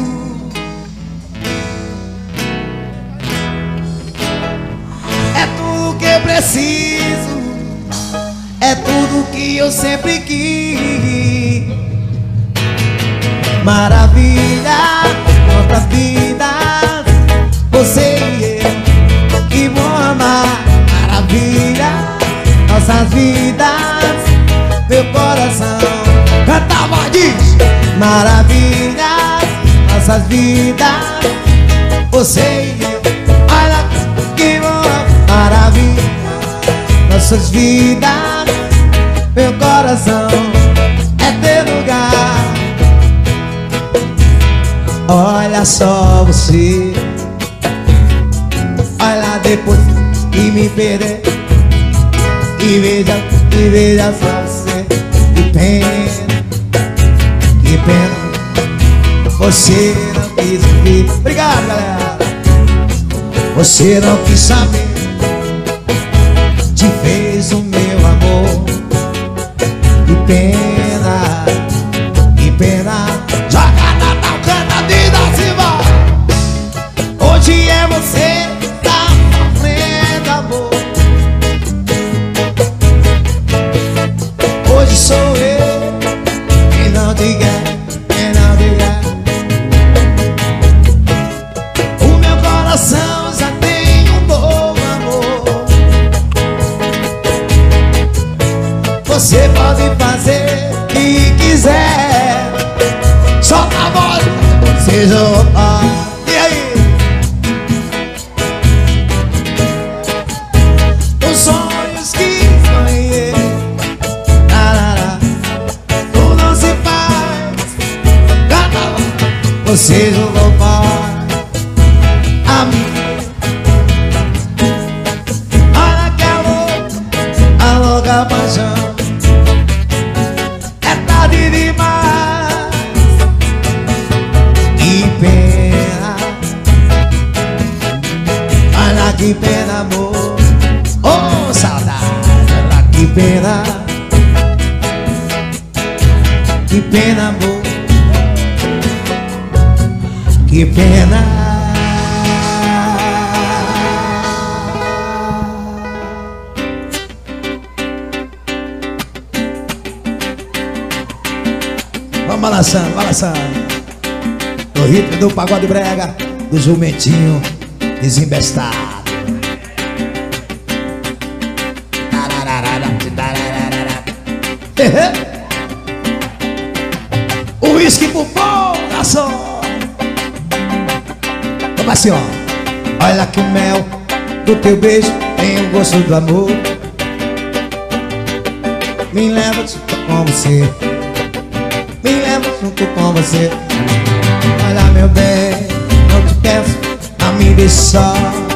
é tudo que eu preciso, é tudo que eu sempre quis. Maravilha, nossas vidas, você e eu que vão amar. Maravilha, nossas vidas, meu coração. Canta, vai, diz. Maravilha, nossas vidas, você e eu. Olha que boa. Maravilha, nossas vidas, meu coração é teu lugar. Olha só você, olha depois e me perder. E veja, e veja só você. Que pena, que pena, Você não quis ouvir. Obrigado, galera. Você não quis saber. Te fez o meu amor. Que pena, que pena. Joga na tocando a vida acima. Hoje é você que tá sofrendo, amor. Hoje sou eu quem não te quer, quem não te quer. O meu coração já tem um novo amor. Você pode fazer o que quiser. Solta a voz, seja o... E aí? Os sonhos que sonhei, tu não se faz. Você jogou fora a mim. Olha que amor, a louca paixão. É tarde demais. Que pena. Olha que pena, amor. Oh, saudade. Olha que pena. Que pena, amor. Que pena. Vamos balançando, balançando. No ritmo do pagode brega, do jumentinho desembestado. O uísque pro coração. Vamos assim, ó. Olha que o mel do teu beijo tem o gosto do amor. Me leva junto com você. Me leva junto com você. Olha, meu bem, não te peço, não me deixe só.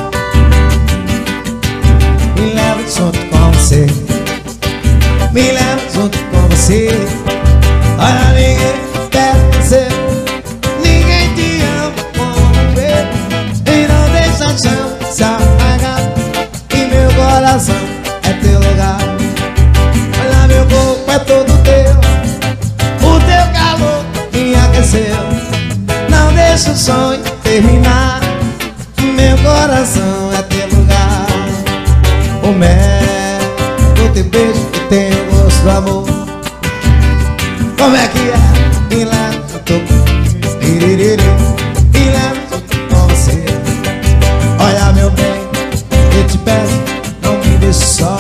Me leva junto com você. Me leva junto com você. Olha, ninguém quer você. Ninguém te ama como eu. E não deixa a chama se apagar. E meu coração é teu lugar. Olha, meu corpo é todo teu. O teu calor me aqueceu. Não deixa o sonho terminar. Meu coração é teu lugar. O mel do teu beijo que tem o gosto do amor. Como é que é? Me leva junto, me leva junto com você. Olha, meu bem, eu te peço, não me deixe só.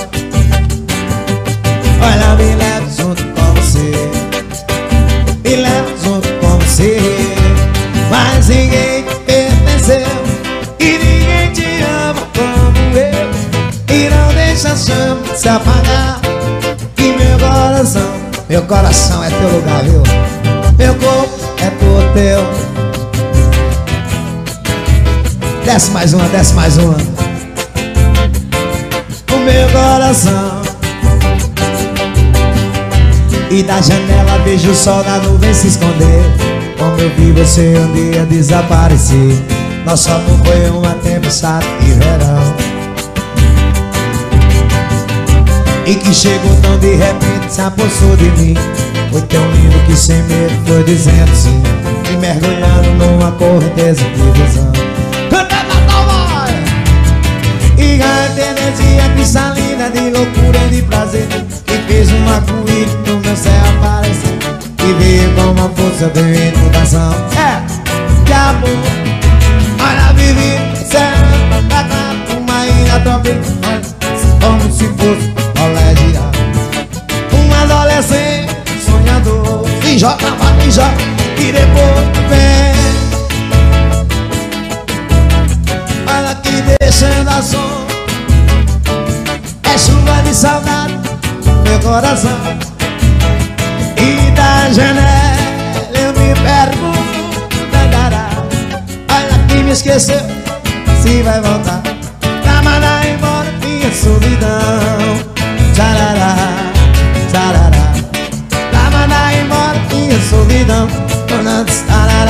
Olha, me leva junto com você. Me leva junto com você. Mas ninguém te pertenceu. E ninguém te ama como eu. E não deixa a chama se apagar. E meu coração, meu coração é teu lugar, viu? Meu corpo é todo teu. Desce mais uma, desce mais uma. O meu coração. E da janela vejo o sol na nuvem se esconder. Como eu vi você um dia desaparecer. Nosso amor foi uma tempestade de verão. E que chegou tão de repente, se apossou de mim. Foi tão lindo que sem medo foi dizendo sim. E mergulhando numa correnteza de visão. Canta na tua. E garante energia cristalina de loucura e de prazer. Que fez um arco-íris no meu céu aparecer. E veio com uma força de inundação. É, de amor. Olha, vivi, céu, uma ilha tropical. Como se fosse olé girar. Um adolescente sonhador. E joga, vai, e joga. E depois vem. Olha que descendo a som. É chuva de saudade no meu coração. E da janela eu me pergunto, dará. Olha que me esqueceu, se vai voltar pra mandar embora minha solidão. Tcharará, tcharará, pra mandar embora minha solidão. Tarará.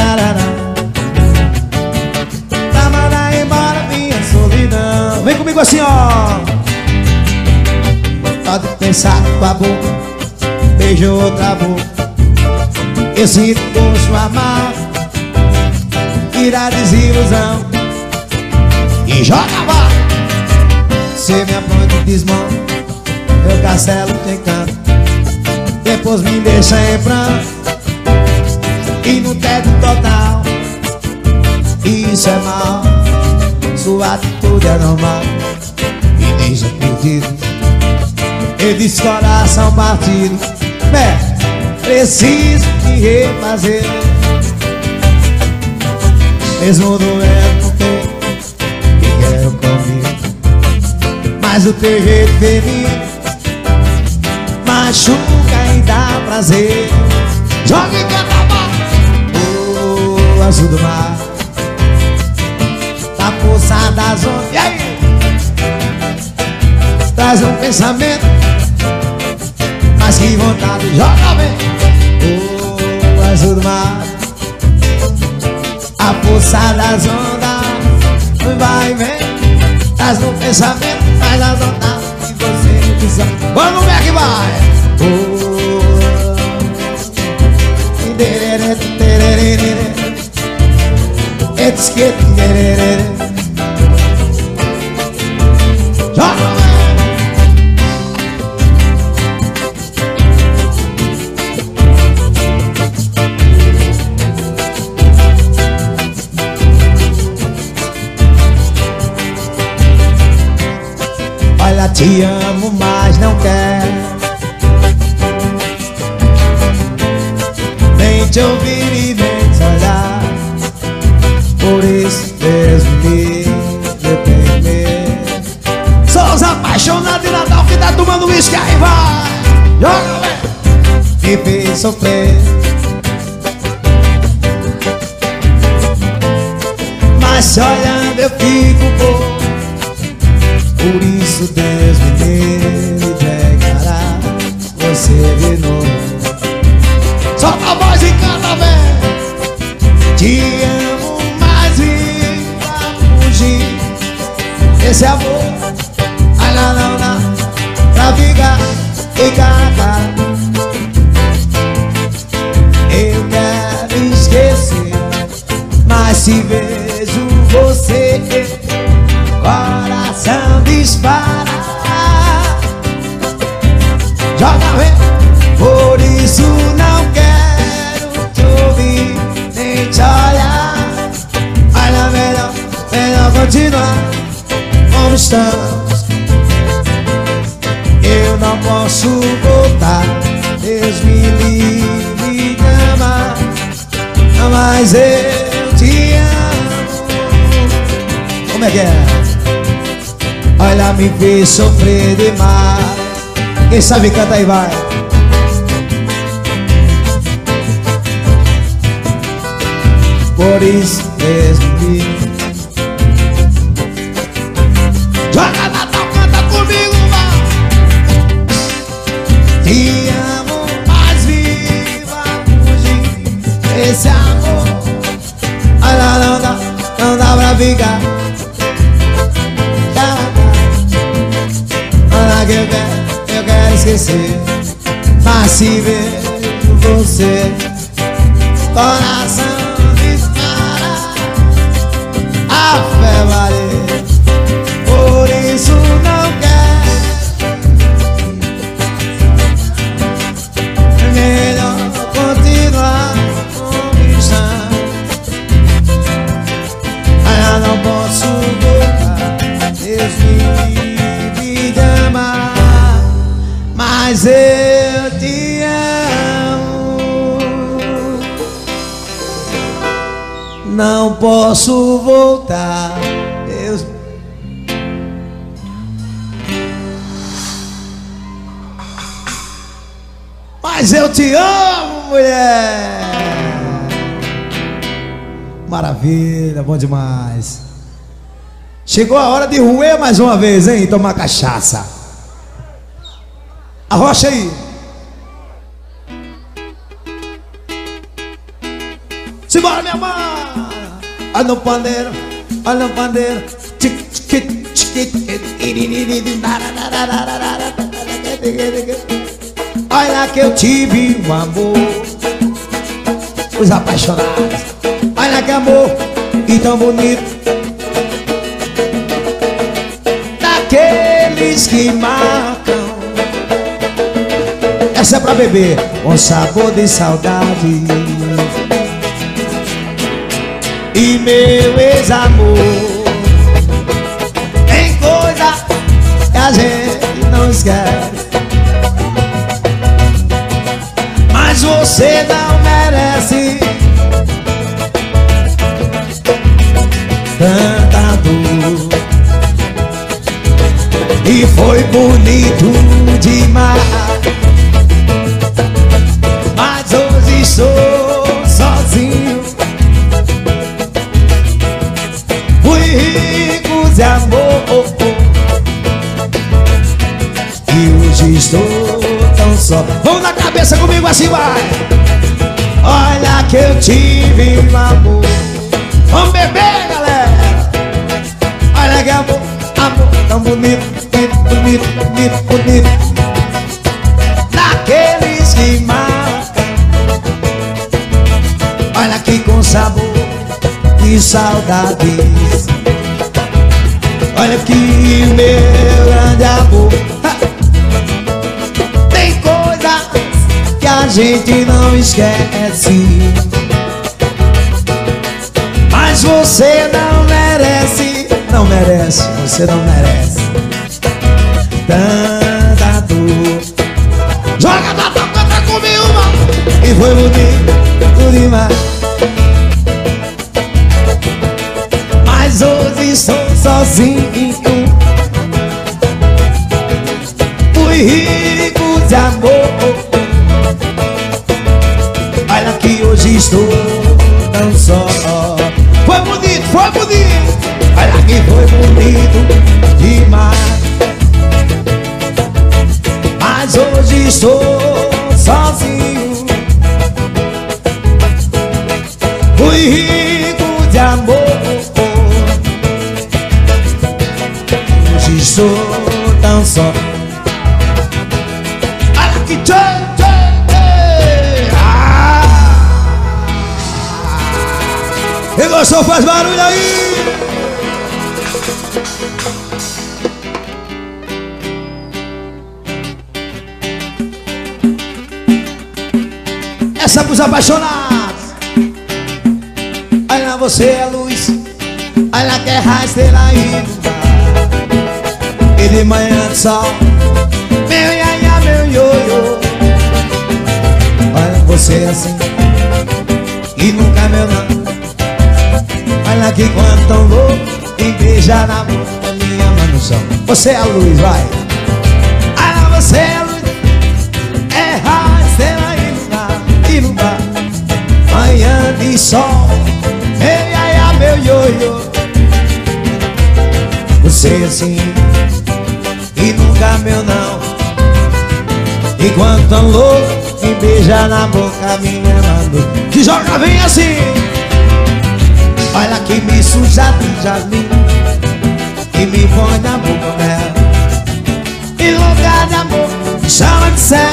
beijo outra boca. Eu sinto gosto amargo, tira desilusão e joga abaixo. Cê me aponta e desmonta, meu castelo tem canto. Depois me deixa em pranto e no teto total. Isso é mal, sua atitude é normal. Me deixa perdido, eu disse coração partido. Bem, preciso me refazer, mesmo doendo não tem que quero comigo. Mas o teu jeito feminino machuca e dá prazer. Joga e canta o azul do mar, da poça das ondas. E aí? Traz um pensamento, mas que vontade. Joga bem o azul do mar, a poça das ondas. Vai e vem, traz um pensamento, faz as ondas e você precisa. Vamos ver que vai. It's getting joga. Olha, te amo, mas não quero nem te ouvir e nem te olhar. Por isso mesmo que eu tenho medo. São os apaixonados de Natal que tá tomando uísque. Aí vai, joga, velho. Me fez sofrer, mas se olhando eu fico bom. Por isso Deus me entregará você de novo. Solta a voz e canta, velho. Te amo, mas viva fugir. Esse amor, ai lá não dá pra ficar e cantar. Eu quero esquecer, mas se vejo você, coração dispara. Joga bem, por isso não quero te ouvir nem te olhar. Olha, melhor, melhor continuar como estamos. Eu não posso voltar, Deus me livre de amar, mas eu te amo. Como é que é? Olha, me fez sofrer demais. Quem sabe canta aí, vai. Por isso mesmo que joga Natal, canta comigo, vai. Te amo, mas viva fugir. Esse amor, olha, não dá, não dá pra ficar. Que eu quero, eu quero esquecer, mas se vejo você, coração dispara, a fé vale. Por isso não quero, melhor continuar conquistando. Eu não posso voltar, Deus me livre de amar, mas eu te amo. Não posso voltar, Deus. Mas eu te amo, mulher. Maravilha, bom demais. Chegou a hora de roer mais uma vez, hein? Tomar cachaça. Arrocha aí. Simbora, minha mãe. Olha no pandeiro, olha no pandeiro. Olha que eu tive um amor. Os apaixonados. Olha que amor e tão bonito. Daqueles que marcam. Essa é pra beber com sabor de saudade. E meu ex-amor, tem coisa que a gente não esquece. Mas você não merece tanta dor. E foi bonito demais, mas hoje estou sozinho. Fui rico de amor e hoje estou tão só. Vamos na cabeça comigo, assim vai. Olha que eu tive um amor. Vamos beber, galera. Olha que amor, amor tão bonito, bonito, bonito, bonito, bonito. Daqueles que marcam. Olha aqui com sabor de saudades. Olha aqui meu grande amor. Tem coisas que a gente não esquece, mas você não merece. Não merece, você não merece tanta dor. Joga na tua conta comigo, mano. E foi bonito demais, mas hoje estou sozinho. Fui rico de amor. Olha que hoje estou tão só. Foi bonito, foi bonito. Olha que foi bonito demais, mas hoje estou sozinho. Fui rico de amor. Hoje estou tão só. Olha que tchê, tchê, tchê. Ah! Quem gostou faz barulho aí. Essa pros apaixonados. Olha você é luz, olha que é raiz dela aí. E de manhã de sol, meu iaia, meu ioiô. Olha você assim, e nunca meu não. Olha que quanto tão louco, e beija na boca, me ama no chão. Você é a luz, vai. Olha você é a luz, é raiz dela aí, e não dá. Manhã de sol, meu iaia, meu ioiô. Você assim, e nunca meu não. E quanto tão louco, me beija na boca, me amando. Que joga bem assim. Olha que me suja de jasmim, e me põe na boca dela. E lugar de amor, me chama de céu.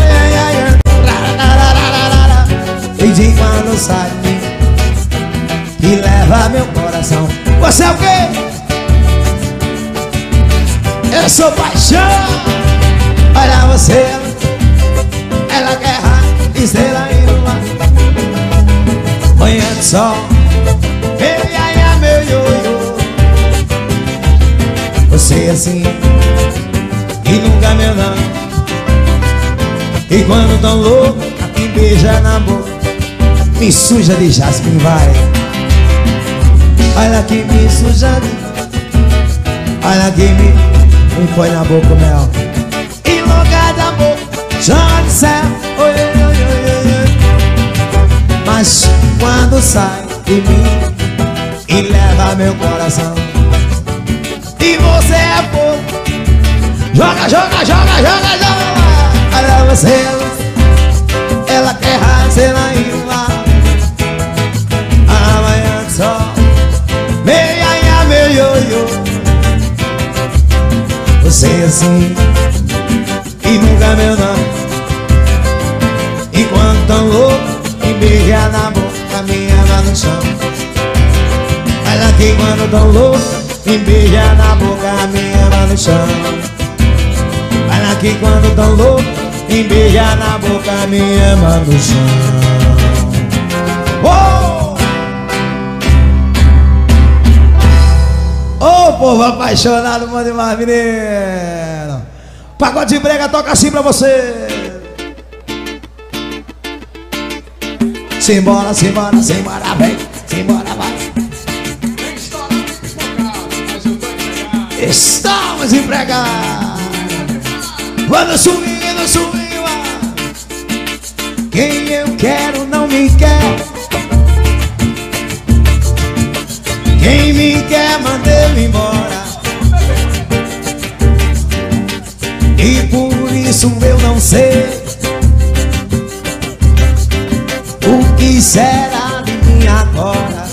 E de quando sai de mim, que leva meu coração. Você é o quê? Eu sou paixão. Olha você, ela quer raio, estrela e lua. Manhã de sol, meu iaia, meu ioiô. Você assim, e nunca meu não. E quando tão louco, me beija na boca, me suja de jasmim, vai. Olha que me suja de... Olha que me, me põe na boca o mel. E lugar de amor, chama de céu. Oi, oi, oi, oi, oi. Mas quando sai de mim e leva meu coração, e você é pouco. Joga, joga, joga, joga, joga. Olha você, ela quer razer aí lá. Amanhã só, meia, meia, meu ioiô. Você assim, e nunca meu não. no chão. Mas aqui quando tão louco, me beija na boca, me ama no chão. Mas aqui quando tão louco, me beija na boca, me ama no chão. Oh! Ô, oh, povo apaixonado, mande mais, menino. Pagode brega toca assim pra você. Simbora, simbora, simbora, vem. Simbora, vai. Estamos empregados. Quando subir, não subiu. Quem eu quero não me quer. Quem me quer manda eu embora. E por isso eu não sei o que será de mim agora.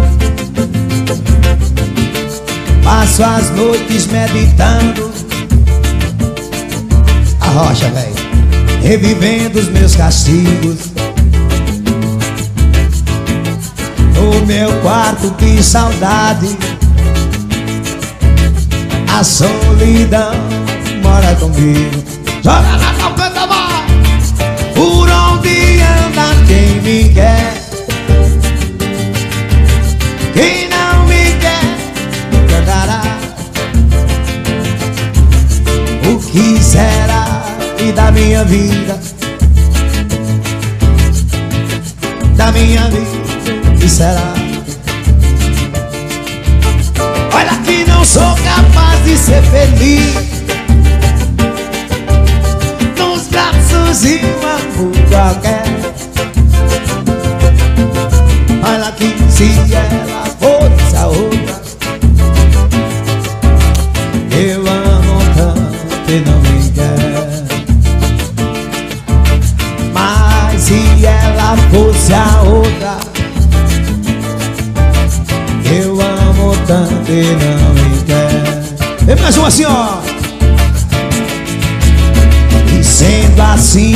Passo as noites meditando a rocha, velho, revivendo os meus castigos. No meu quarto, que saudade. A solidão mora comigo. Joga na calcanta, vai! Por onde anda quem me quer? Quem não me quer, nunca dará. O que será e da minha vida? Da minha vida, o que será? Olha que não sou capaz de ser feliz nos braços de uma mulher qualquer. Olha que se ela fosse a outra, eu amo tanto que não me quer. Mas se ela fosse a outra, eu amo tanto e não me quer. Vem mais uma assim, ó. E sendo assim,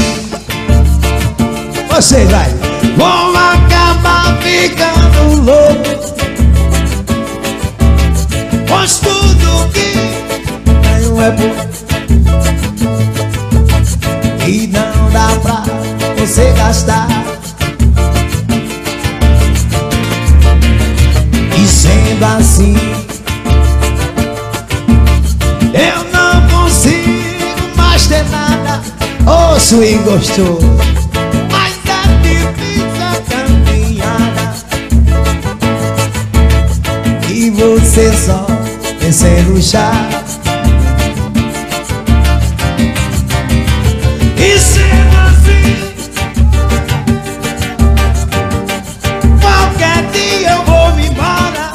vocês vai, vão acabar ficando louco, pois tudo que tenho é bom e não dá pra você gastar. E sendo assim, eu não consigo mais ter nada. Ô, oh, swing gostoso, mas é difícil a caminhada. E você só pensa em luxar. E sendo assim, qualquer dia eu vou me embora.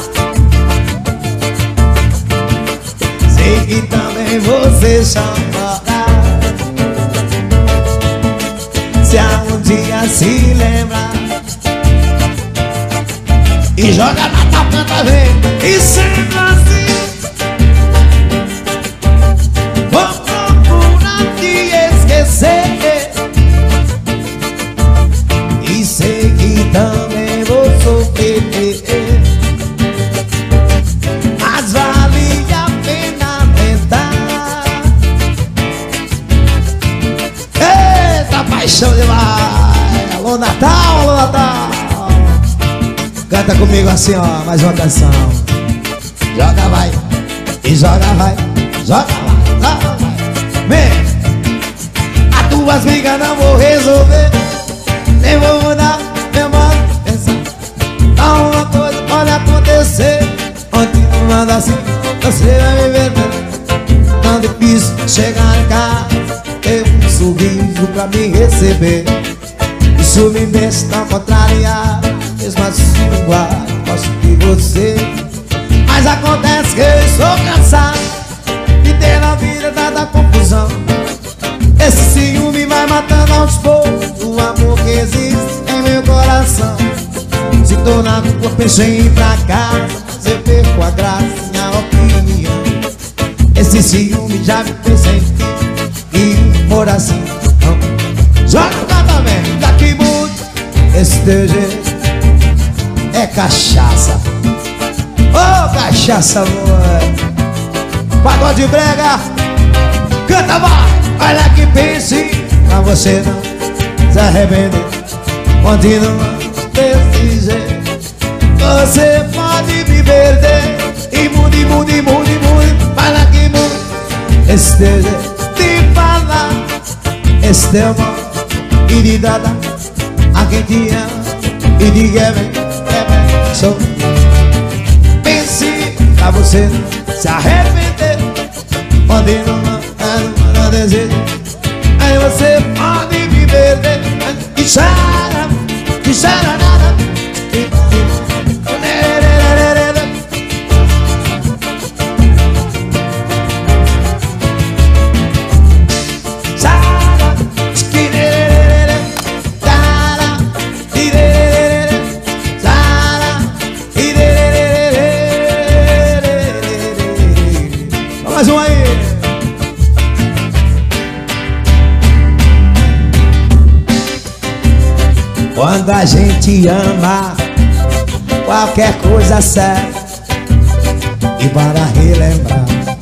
Sei que também você chora. Se algum dia se lembrar e joga na tapanta, vem. E sendo assim, vou procurar te esquecer. E sei que também vou sofrer, mas vale a pena tentar. Eita, paixão demais. Alô Natal, alô Natal. Canta comigo assim, ó, mais uma canção. Joga vai, e joga vai, joga vai, joga vai. Vem. As tuas brigas não vou resolver, nem vou mudar meu modo de pensar. Dá uma coisa pode acontecer, ontem não manda assim, você vai me ver bem. Tão difícil chegar em casa, ter um sorriso pra me receber. Isso me deixa tão contrariado, mesmo assim igual, gosto de você. Mas acontece que eu estou cansado de ter na vida dada confusão. Esse ciúme vai matando aos poucos o amor que existe em meu coração. Se tô na rua, penso em ir pra casa, mas eu perco a graça, minha opinião. Esse ciúme já me fez sentir e amor assim não. Joga o casamento, daqui muito esse teu jeito é cachaça. Ô, oh, cachaça boa. Pagode brega. Canta, vai. Olha que pense pra você não se arrepender. Continua desse jeito. Você pode me perder. E mude, mude, mude, mude. Para que mude esse desejo de falar esse teu amor e de dar a quem te ama e de que vem, que vem, sou. Pense pra você não se arrepender. Pode não mandar desejo. Aí você pode me perder. E chara, e chara nada. Mais um aí. Quando a gente ama, qualquer coisa serve. E para relembrar,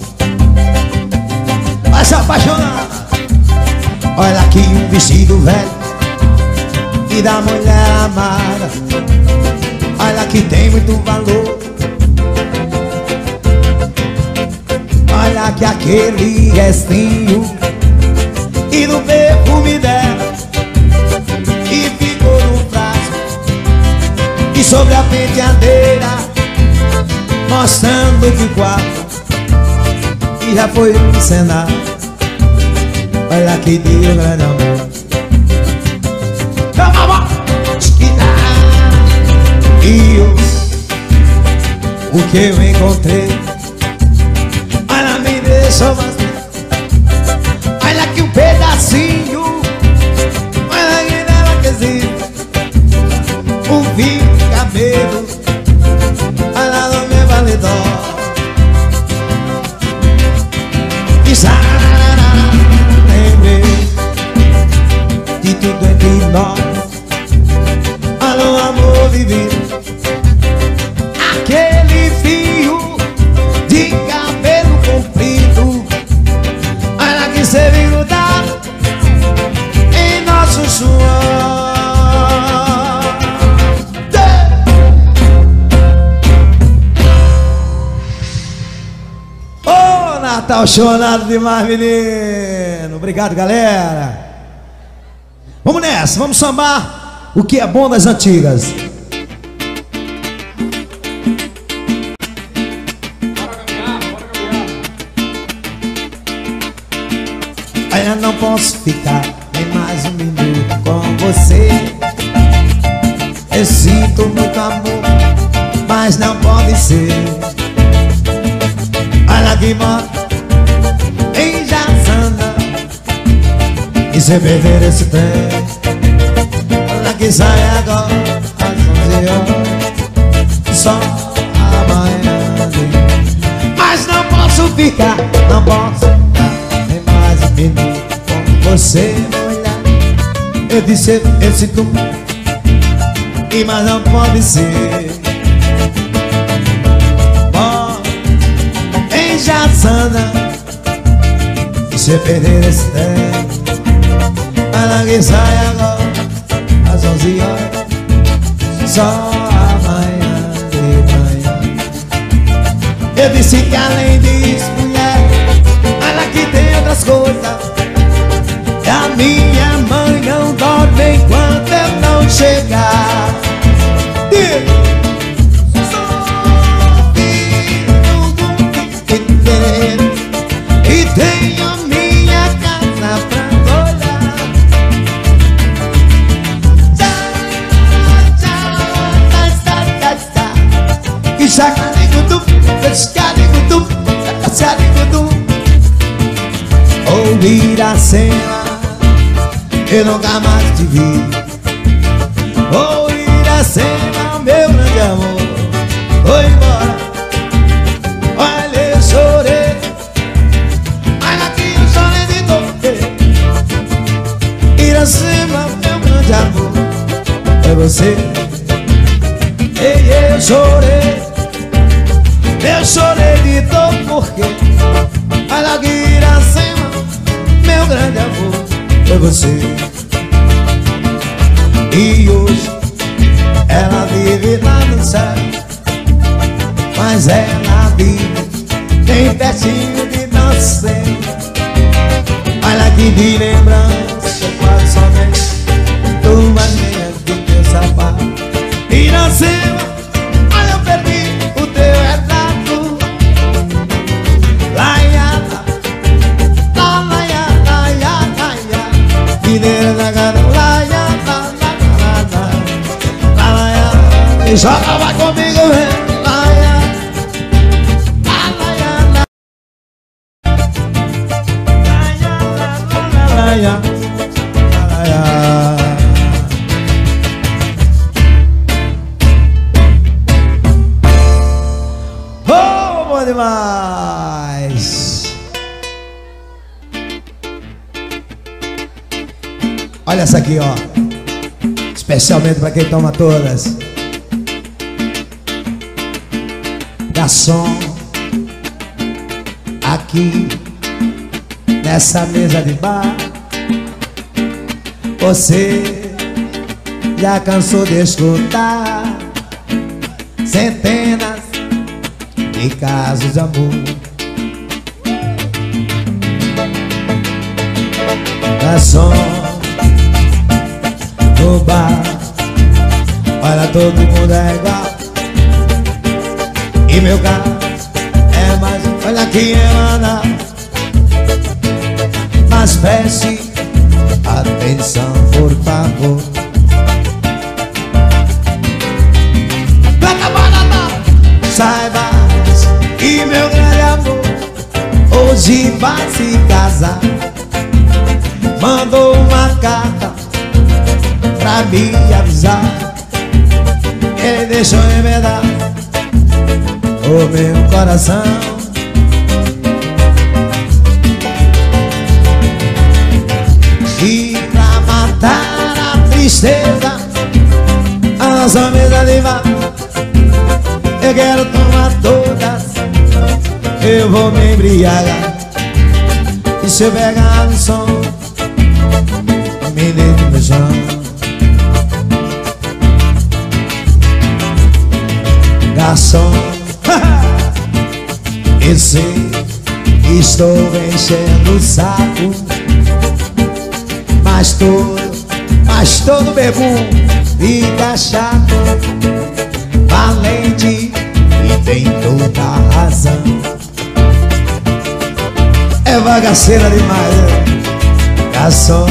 vai se apaixonar. Olha aqui um vestido velho e da mulher amada. Olha que tem muito valor. Olha que aquele restinho e no perfume dela e ficou no braço e sobre a penteadeira, mostrando que o quarto e já foi um cenário. Olha que dia grande amor. E eu, o que eu encontrei, olha, me deixou vazio. Olha que um pedacinho, olha que nela quesito, um vinho de cabelo, olha no meu valedor. E sarará, lembrei de tudo entre nós. Olha o amor vivido, aquele fio de cabelo comprido, olha que se grudar em nosso suor. Ô, oh, Natal chorado demais, menino. Obrigado, galera. Vamos nessa, vamos sambar o que é bom das antigas. Eu não posso ficar nem mais um minuto com você. Eu sinto muito amor, mas não pode ser. Olha que mora em Jaçanã, e se perder esse trem, olha que sai agora às onze horas, só amanhã. Mas não posso ficar, não posso minuto com você, olhar. Eu disse, eu sinto, e mas não pode ser. Bom, em Jaçanã, e se perder esse tempo, ela que sai agora às onze horas, só amanhã de manhã. Eu disse que além disso, mulher, olha que tem outras coisas. A minha mãe não dorme enquanto eu não chegar. E tenho a minha casa pra olhar. E já caligo tu, caligo tu, caligo tu. Ouvir a cena, eu nunca mais te vi. Vou ir a cena, meu grande amor, vou embora. Olha, eu chorei, olha aqui eu chorei de dor. Iracema, meu grande amor, é você. Ei, ei. eu chorei, eu chorei de dor porque olha que Iracema, meu grande amor, foi você. E hoje ela vive lá no céu, mas ela vive bem pertinho de você. Olha que de lembrança, quase somente duas meias do teu sapato. Iracema, olha eu perdi o teu retrato. Laiada, la laia, laia, laia, videira da cara, laia, la la la la laia. E joga, vai comigo, vem, laia, la laia, la laia, la laia. Demais. Olha essa aqui, ó, especialmente pra quem toma todas. Garçom, aqui nessa mesa de bar, você já cansou de escutar centenas de casos de amor. Garçom, no bar, olha, todo mundo é igual. E meu carro é mais, olha que emana. Mas preste atenção, por favor. Saiba que meu grande amor hoje vai se casar. Mandou uma carta pra me avisar. Ele deixou emendar o meu coração. E pra matar a tristeza, a nossa mesa de bar, eu quero tomar todas, eu vou me embriagar. E se eu pegar no som, me deito no chão. Garçom, eu sei que estou enchendo o saco, mas todo, mas todo bebum fica chato. Valente e tem toda a razão. É bagaceira demais, né? Garçom,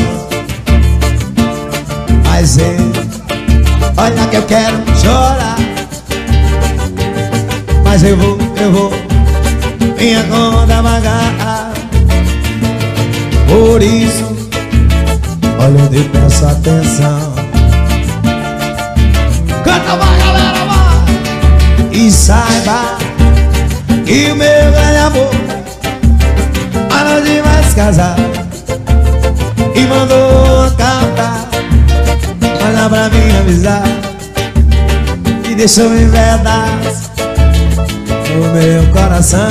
mas ele, olha que eu quero chorar, mas eu vou, eu vou, minha conta pagar. Por isso, olha, eu te peço atenção. Canta, vai, galera, vai! E saiba que o meu grande amor a nós vai se casar. E mandou uma carta, olha pra mim avisar. E deixou em pedaços o meu coração.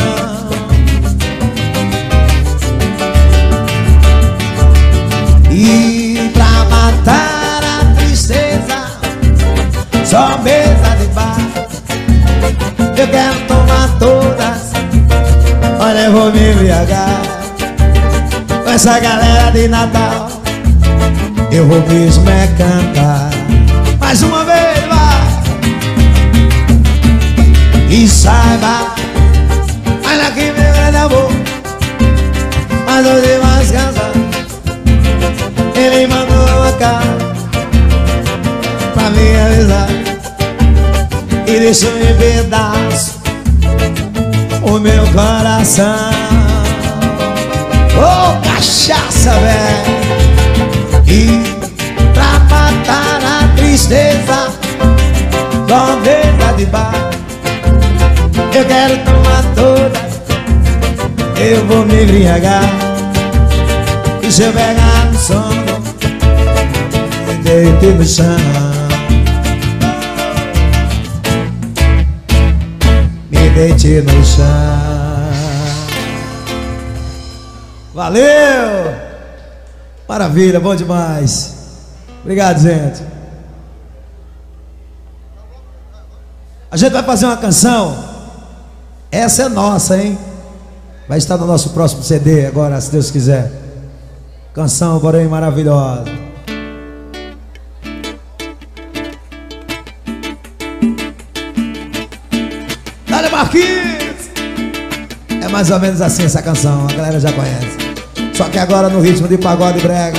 E pra matar a tristeza, só mesa de bar, eu quero tomar todas, olha, eu vou me embriagar. Com essa galera de Natal, eu vou mesmo é cantar. Mais uma vez, vai! E saiba, olha que meu grande amor, mas hoje vai se casar. Ele mandou uma carta pra me avisar e deixou em pedaço o meu coração. Ô, oh, cachaça, velho! E pra matar a tristeza, só mesa de bar, eu quero tomar toda, eu vou me embriagar. E se eu pegar no sono, me deito no chão. deite no chão. Valeu! Maravilha, bom demais. Obrigado, gente. A gente vai fazer uma canção. Essa é nossa, hein? Vai estar no nosso próximo C D agora, se Deus quiser. Canção, porém, maravilhosa. Dale, Marquinhos! É mais ou menos assim essa canção, a galera já conhece. Só que agora no ritmo de pagode brega.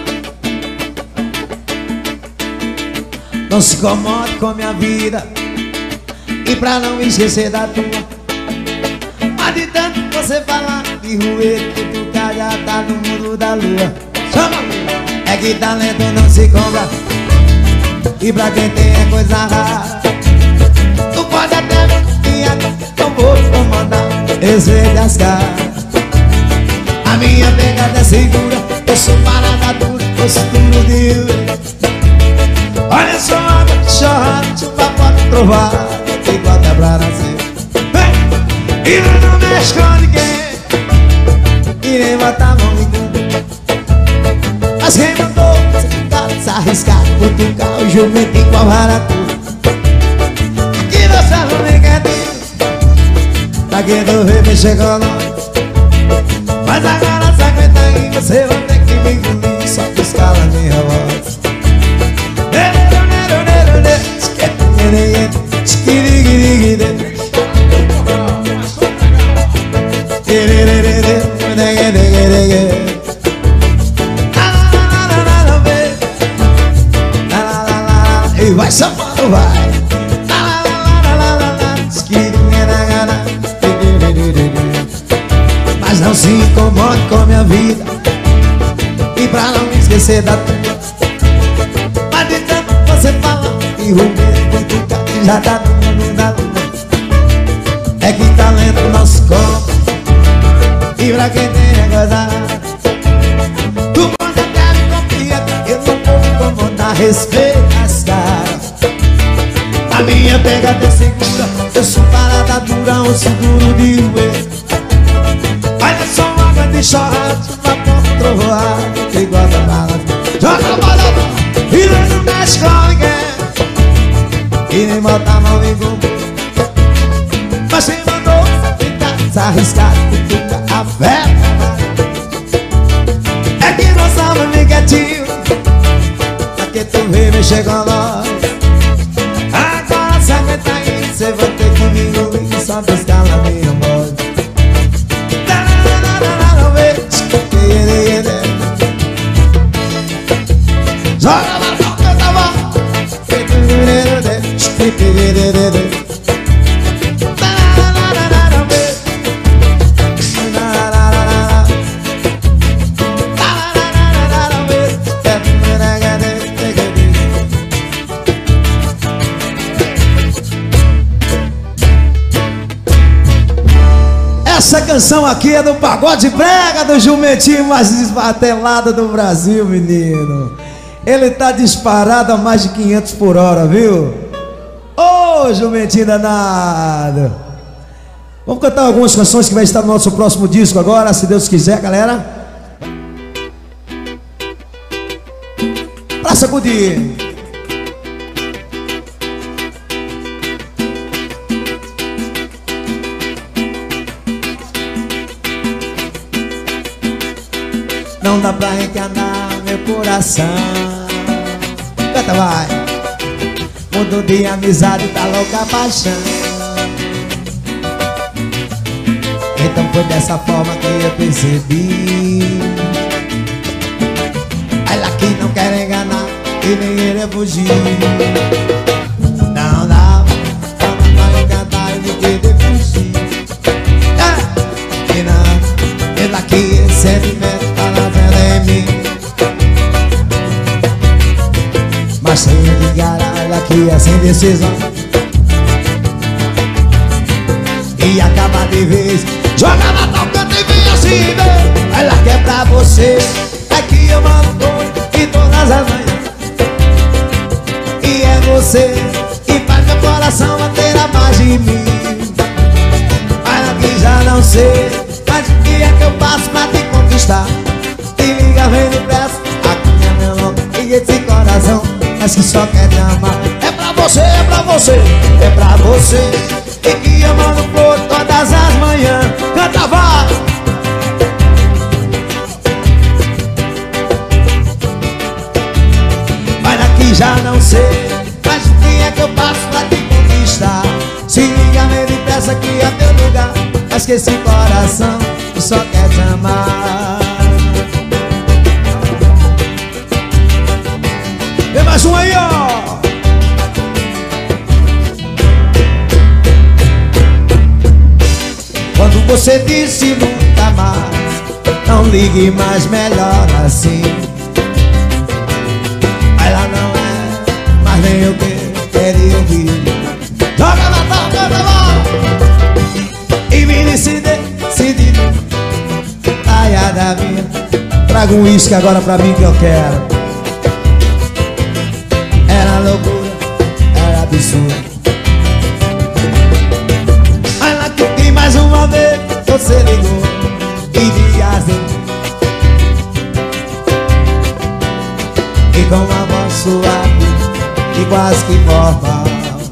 Não se incomode com a minha vida, e pra não me esquecer da tua, mas de tanto você falar de rueiro, que tu já tá no mundo da lua. Chama! É que talento não se compra, e pra quem tem é coisa rara. Tu pode até me não vou comandar esse das caras. A minha pegada é segura, eu sou parada dura, postura de rueiro. Olha só a água chorando, chupa pode trovar, igual quebrar nascer. E nós não mexe com ninguém, e nem bota a mão em tudo. Mas quem mandou você ficar se arriscar, cutucar o jumento igual barato. Aqui nós não nem quer Deus, pra quem não vê mexer com nós. Mas agora se aguenta aí, você vai ter que me engolir, só que escala a minha voz. E vai sambando, vai. Mas não se incomode com a minha vida, e pra não me esquecer da tua, mas de tanto você fala e rumeiro, que tu já tá no mundo da lua. É que talento não se compra, e pra quem tem é coisa. Tu pode até me confiar, eu não vou me incomodar, respeita as caras. A minha pegada é segura, eu sou parada dura, um seguro de rueiro. Olha só água de chorado, uma ponta trovoar, igual da bala. Joga a bola e não mexe com ninguém, e nem bota a mão em gol. Mas quem mandou ficar se arriscar, cutuca a fé. É que nós somos ligativos, pra que tu vem mexer com nós. Agora se aguenta aí, cê vai ter que me engolir, só buscar na minha voz. Joga na boca da bola. Essa canção aqui é do pagode brega, do jumentinho mais desbatelado do Brasil, menino. Ele tá disparado a mais de quinhentos por hora, viu? Ô, oh, jumentinho danado. Vamos cantar algumas canções que vai estar no nosso próximo disco agora, se Deus quiser, galera. Pra sacudir. Não dá pra enganar meu coração. Canta, vai. Mundo de amizade tá louca paixão. Então foi dessa forma que eu percebi. Ela que não quer enganar e nem ele fugir. Não dá pra enganar e nem querer fugir. Ah, e não, ela que é sentimento em mim. Mas sem ligar ela que é sem decisão, e acaba de vez, joga na tocante e vem assim, vem. Ela quer pra você, é que eu mando e todas as manhãs. E é você que faz meu coração bater a mais de mim. não sei, mas o que é que eu faço pra te conquistar? Te liga bem depressa, aqui é meu nome e esse coração, mas que só quer te amar. É pra você, é pra você, é pra você, e que eu mando flor todas as manhãs. Canta, vai! Mas daqui já não sei, mas o que é que eu faço pra te conquistar? Se liga bem depressa, aqui é teu lugar, mas que esse coração só quer te amar. Vem mais um aí, ó. Quando você disse nunca mais, não ligue mais, melhor assim. Ela não é mais nem eu que queria ouvir. Joga na toca da bola e me decide, decide. Praia da minha, traga um uísque agora pra mim que eu quero. Era loucura, era absurdo. Ela que mais uma vez você ligou e viajou, e com uma voz suave e quase que formal,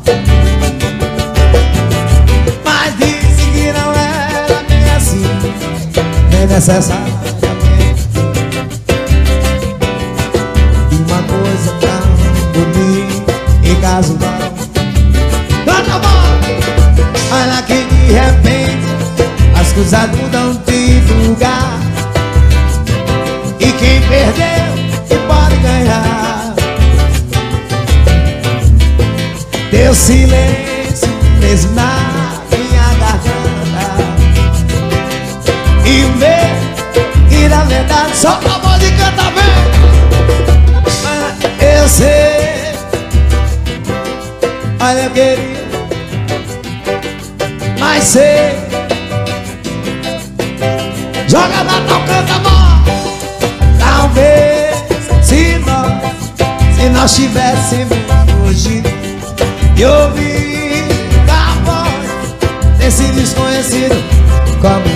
mas disse que não era bem assim, nem necessariamente. E uma coisa tão bonita e casual. Olha que de repente as coisas mudam de lugar, e quem perdeu que pode ganhar. Teu silêncio preso na minha garganta, e vê que na verdade só a voz de cantar bem. Eu sei, olha eu queria, mas sei. Joga na tua canta, amor. Talvez se nós, se nós tivéssemos fugido e ouvir a voz desse desconhecido, como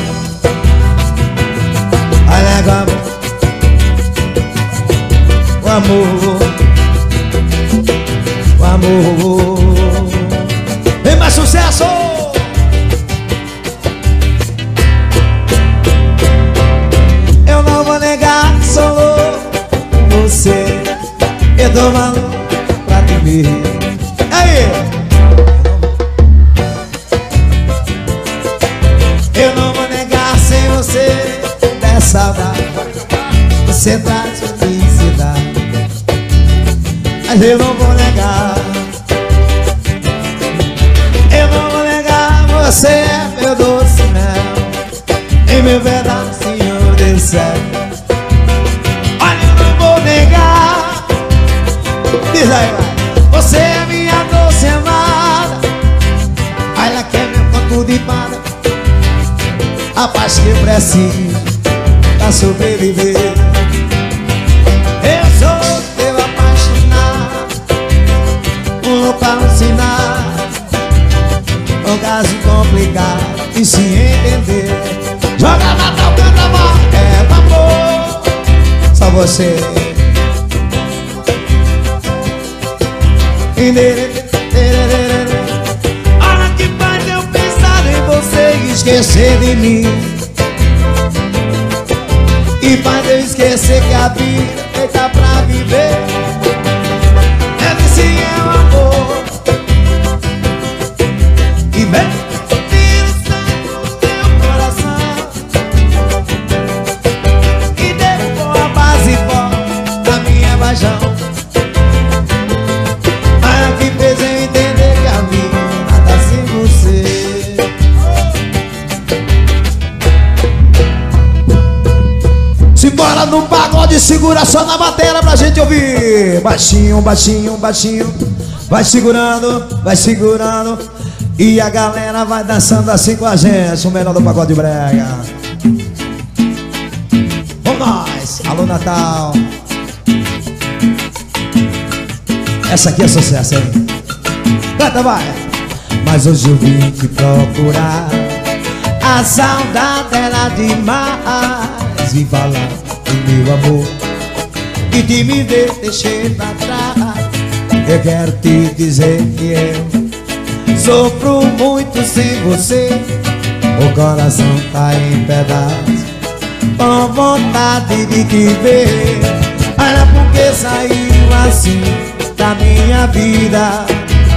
olha como o amor, o amor. Vem mais sucesso! Eu não vou negar que sou louco por você, eu tô maluco pra te ver. Aí! Eu não vou negar sem você, é saudade, você traz felicidade, mas eu não vou negar. Eu não vou negar, você é meu doce mel, em meu pedacinho de céu. Olha, eu não vou negar, diz aí, vai. Você é minha doce amada, olha que é meu conto de fada, a paz que eu preciso pra sobreviver. Eu sou teu apaixonado, um louco alucinado, um caso complicado de se entender. Joga na tal canta, amor, é pro amor, só você. Olha que faz eu pensar em você e esquecer de mim, e faz eu esquecer que a vida é feita pra viver. É desse é o amor, e vem paixão, mas que fez eu entender que a vida nada sem você. Simbora no pagode, segura só na bateria pra gente ouvir. Baixinho, baixinho, baixinho, vai segurando, vai segurando, e a galera vai dançando assim com a gente. O melhor do pagode brega. Vamos nós, alô Natal. Essa aqui é sucesso, hein? Canta, vai! Mas hoje eu vim te procurar, a saudade era demais. Vim falar do meu amor e de me ver deixei pra trás. Eu quero te dizer que eu sofro muito sem você. O coração tá em pedaços, com vontade de te ver. Olha porque saiu assim da minha vida.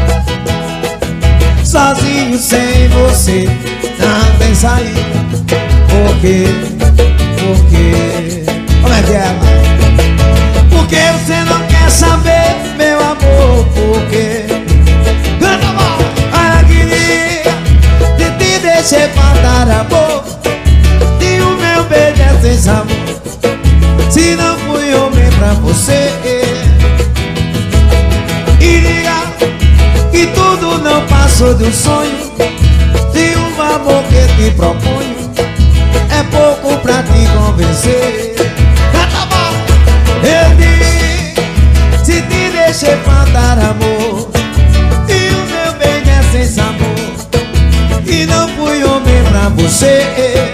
Sozinho sem você não tem saída. Por quê? Por quê? Como é que é, mãe? Porque você não quer saber, meu amor? Por quê? Canta, amor! Olha que dia de te deixei faltar amor. E o meu beijo é sem sabor. Se não fui homem pra você. E diga que tudo não passou de um sonho. Se o amor que te proponho é pouco pra te convencer. Eu digo, se te deixei faltar amor, e o meu bem é sem sabor, e não fui homem pra você.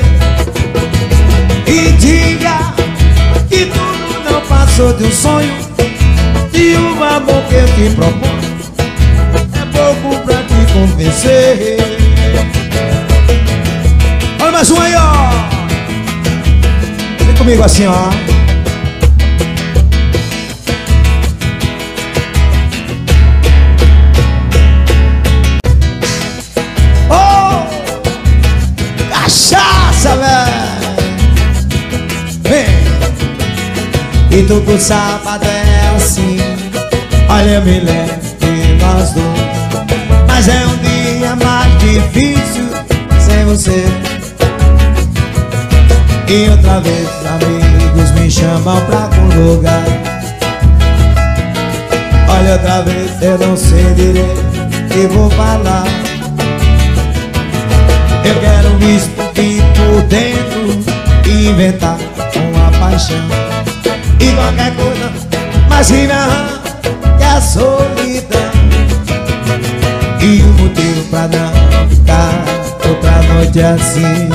E diga que tudo não passou de um sonho, e o amor que eu te proponho é pouco pra te convencer. Olha mais um aí, ó. Vem comigo assim, ó. Oh, cachaça, velho. Vem. E todo sábado é assim. Olha, eu me lembro de nós dois, mas é um dia mais difícil sem você. E outra vez amigos me chamam pra algum lugar. Olha, outra vez eu não sei direito que vou falar. Eu quero explodir por dentro e inventar uma paixão e qualquer coisa, mas que me arranca é a solidão. E o motivo pra não ficar outra noite assim,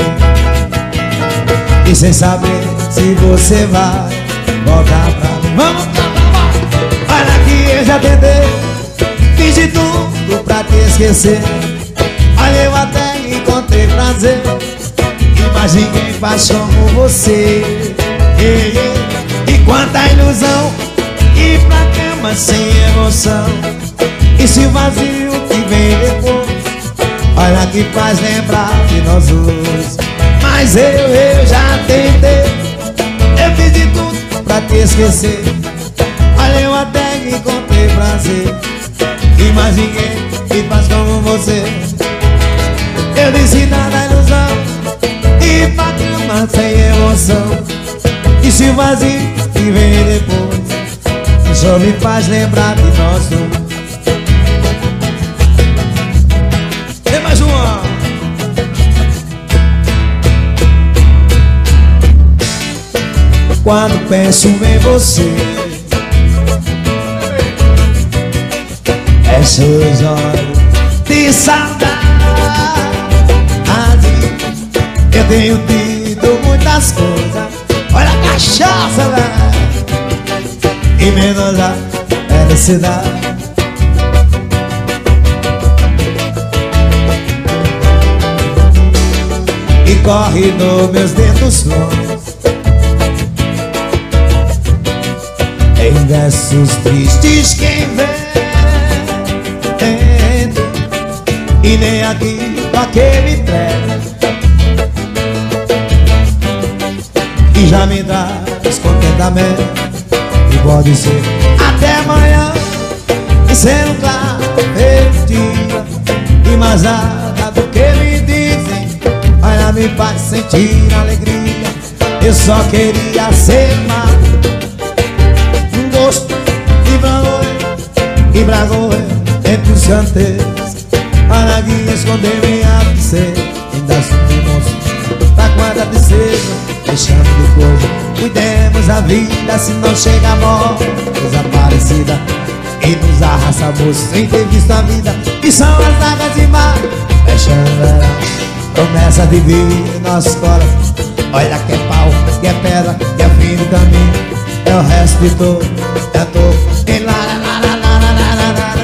e sem saber se você vai voltar pra mim. Vamos cantar, olha que eu já tentei, fiz de tudo pra te esquecer. Olha, eu até encontrei prazer, mas ninguém faz como você. E, e, e quanta ilusão, ir pra cama sem emoção, e se o vazio que vem depois, olha que faz lembrar de nós dois. Mas eu, eu já tentei, eu fiz de tudo pra te esquecer. Olha, eu até encontrei prazer, e mais ninguém me faz como você. Eu disse nada ilusão, e pra cama sem emoção, e se o vazio que vem depois só me faz lembrar de nós dois. Tem mais uma. Quando penso em você, é seus olhos de saudade. Eu tenho tido muitas coisas, olha a cachaça lá, e menos a felicidade. E corre nos meus dedos longos, em versos tristes quem vê, e nem aqui pra que me entrega, e já me traz contentamento. E pode ser até amanhã, e ser um claro dia, e mais nada do que me dizem, olha, me faz sentir alegria. Eu só queria ser mais um gosto e branco e branco entre os canteiros. Olha que esconder minha princesa, ainda subimos pra quanta tristeza, deixando de coisa. Cuidemos a vida, se não chega a morte desaparecida, e nos arrastamos sem ter visto a vida, que são as águas de mar, fechando verão, promete promessa de vir nossa escola. Olha que é pau, que é pedra, que é fim do caminho. É o resto de todo, é todo. E lá, lá, lá, lá, lá, lá, lá, lá, lá,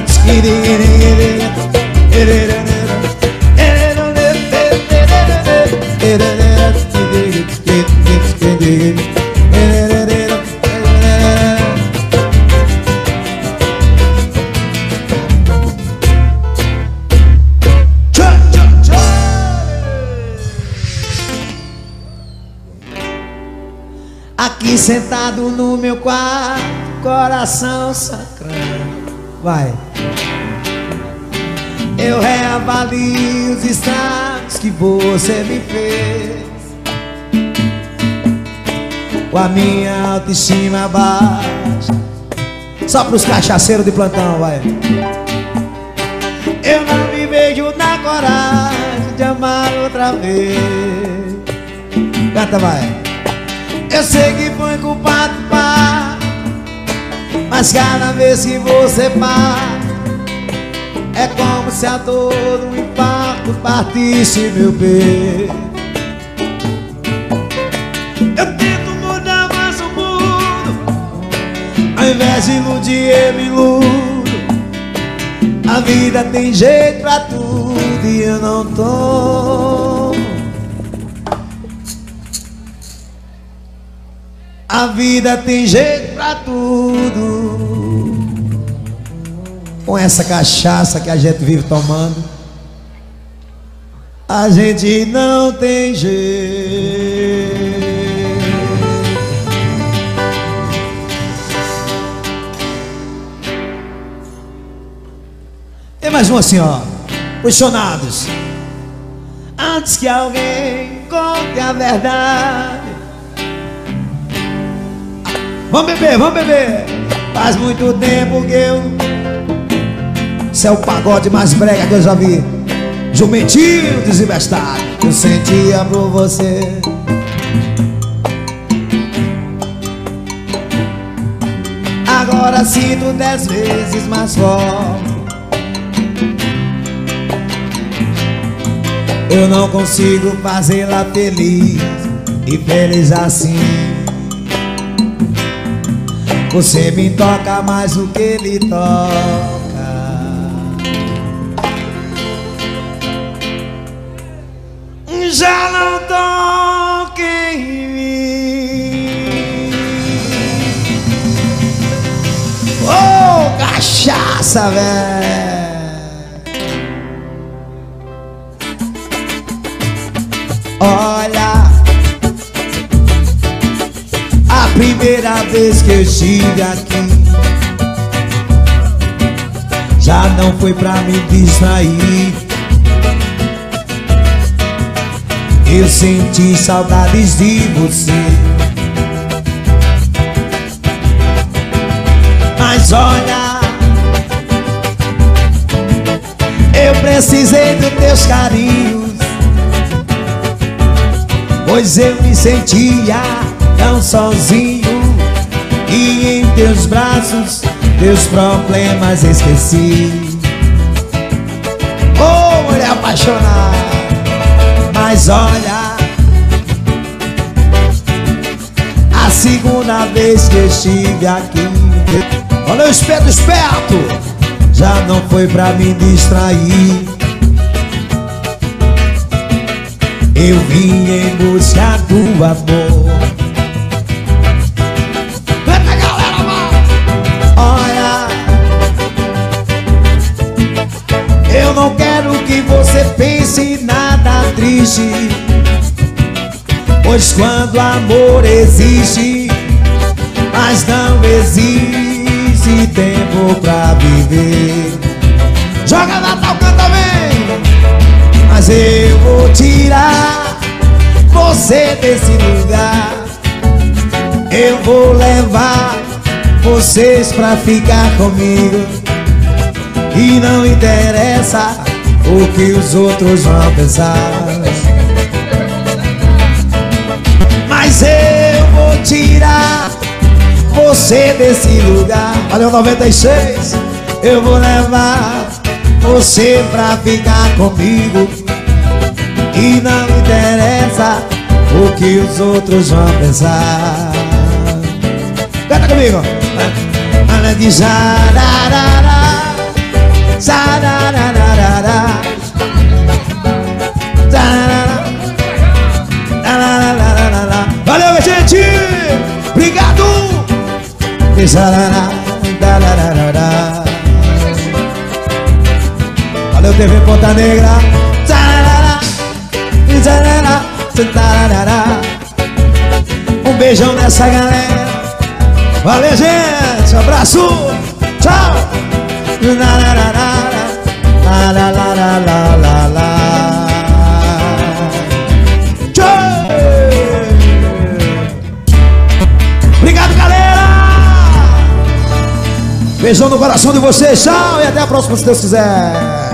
aqui sentado no meu quarto, coração sacrando. Vai. Eu reavalio os estragos que você me fez, com a minha autoestima baixa. Só pros cachaceiros de plantão, vai. Eu não me vejo na coragem de amar outra vez. Canta, vai. Eu sei que foi culpado, pá, mas cada vez que você pá, é como se a dor do impacto partisse meu peito. Eu tento mudar, mas o mundo, ao invés de iludir, eu me iludo. A vida tem jeito pra tudo e eu não tô. A vida tem jeito pra tudo. Com essa cachaça que a gente vive tomando, a gente não tem jeito. Tem mais um assim, ó. Posicionados. Antes que alguém conte a verdade. Vamos beber, vamos beber. Faz muito tempo que eu... Esse é o pagode mais brega que eu já vi. Jumentinho desinvestado. Eu sentia por você. Agora sinto dez vezes mais forte. Eu não consigo fazê-la feliz, e feliz assim. Você me toca mais do que ele toca. Já não toca em mim. Oh, cachaça, velho. Olha, a primeira vez que eu estive aqui já não foi pra me distrair. Eu senti saudades de você. Mas olha, eu precisei dos teus carinhos, pois eu me sentia tão sozinho. E em teus braços, teus problemas esqueci. Oh, mulher apaixonada. Mas olha, a segunda vez que eu estive aqui, olha o espeto esperto, já não foi pra me distrair. Eu vim em busca do amor. Vem, galera, mano. Olha, eu não quero que você pense nada triste, pois quando amor existe, mas não existe tempo pra viver. Joga Natal, canta bem. Mas eu vou tirar você desse lugar. Eu vou levar vocês pra ficar comigo. E não interessa o que os outros vão pensar. Mas eu vou tirar você desse lugar. Valeu, noventa e seis. Eu vou levar você pra ficar comigo. E não interessa o que os outros vão pensar. Canta comigo. Ana de Sararara, Sararara, Sararara. Valeu, gente! Obrigado! De Sararara, valeu, T V Ponta Negra. Sararara, Sararara, Sararara. Um beijão nessa galera. Valeu, gente! Abraço! Tchau! La la la la la la la. Tchau! Obrigado, galera! Beijão no coração de vocês, tchau! E até a próxima, se Deus quiser!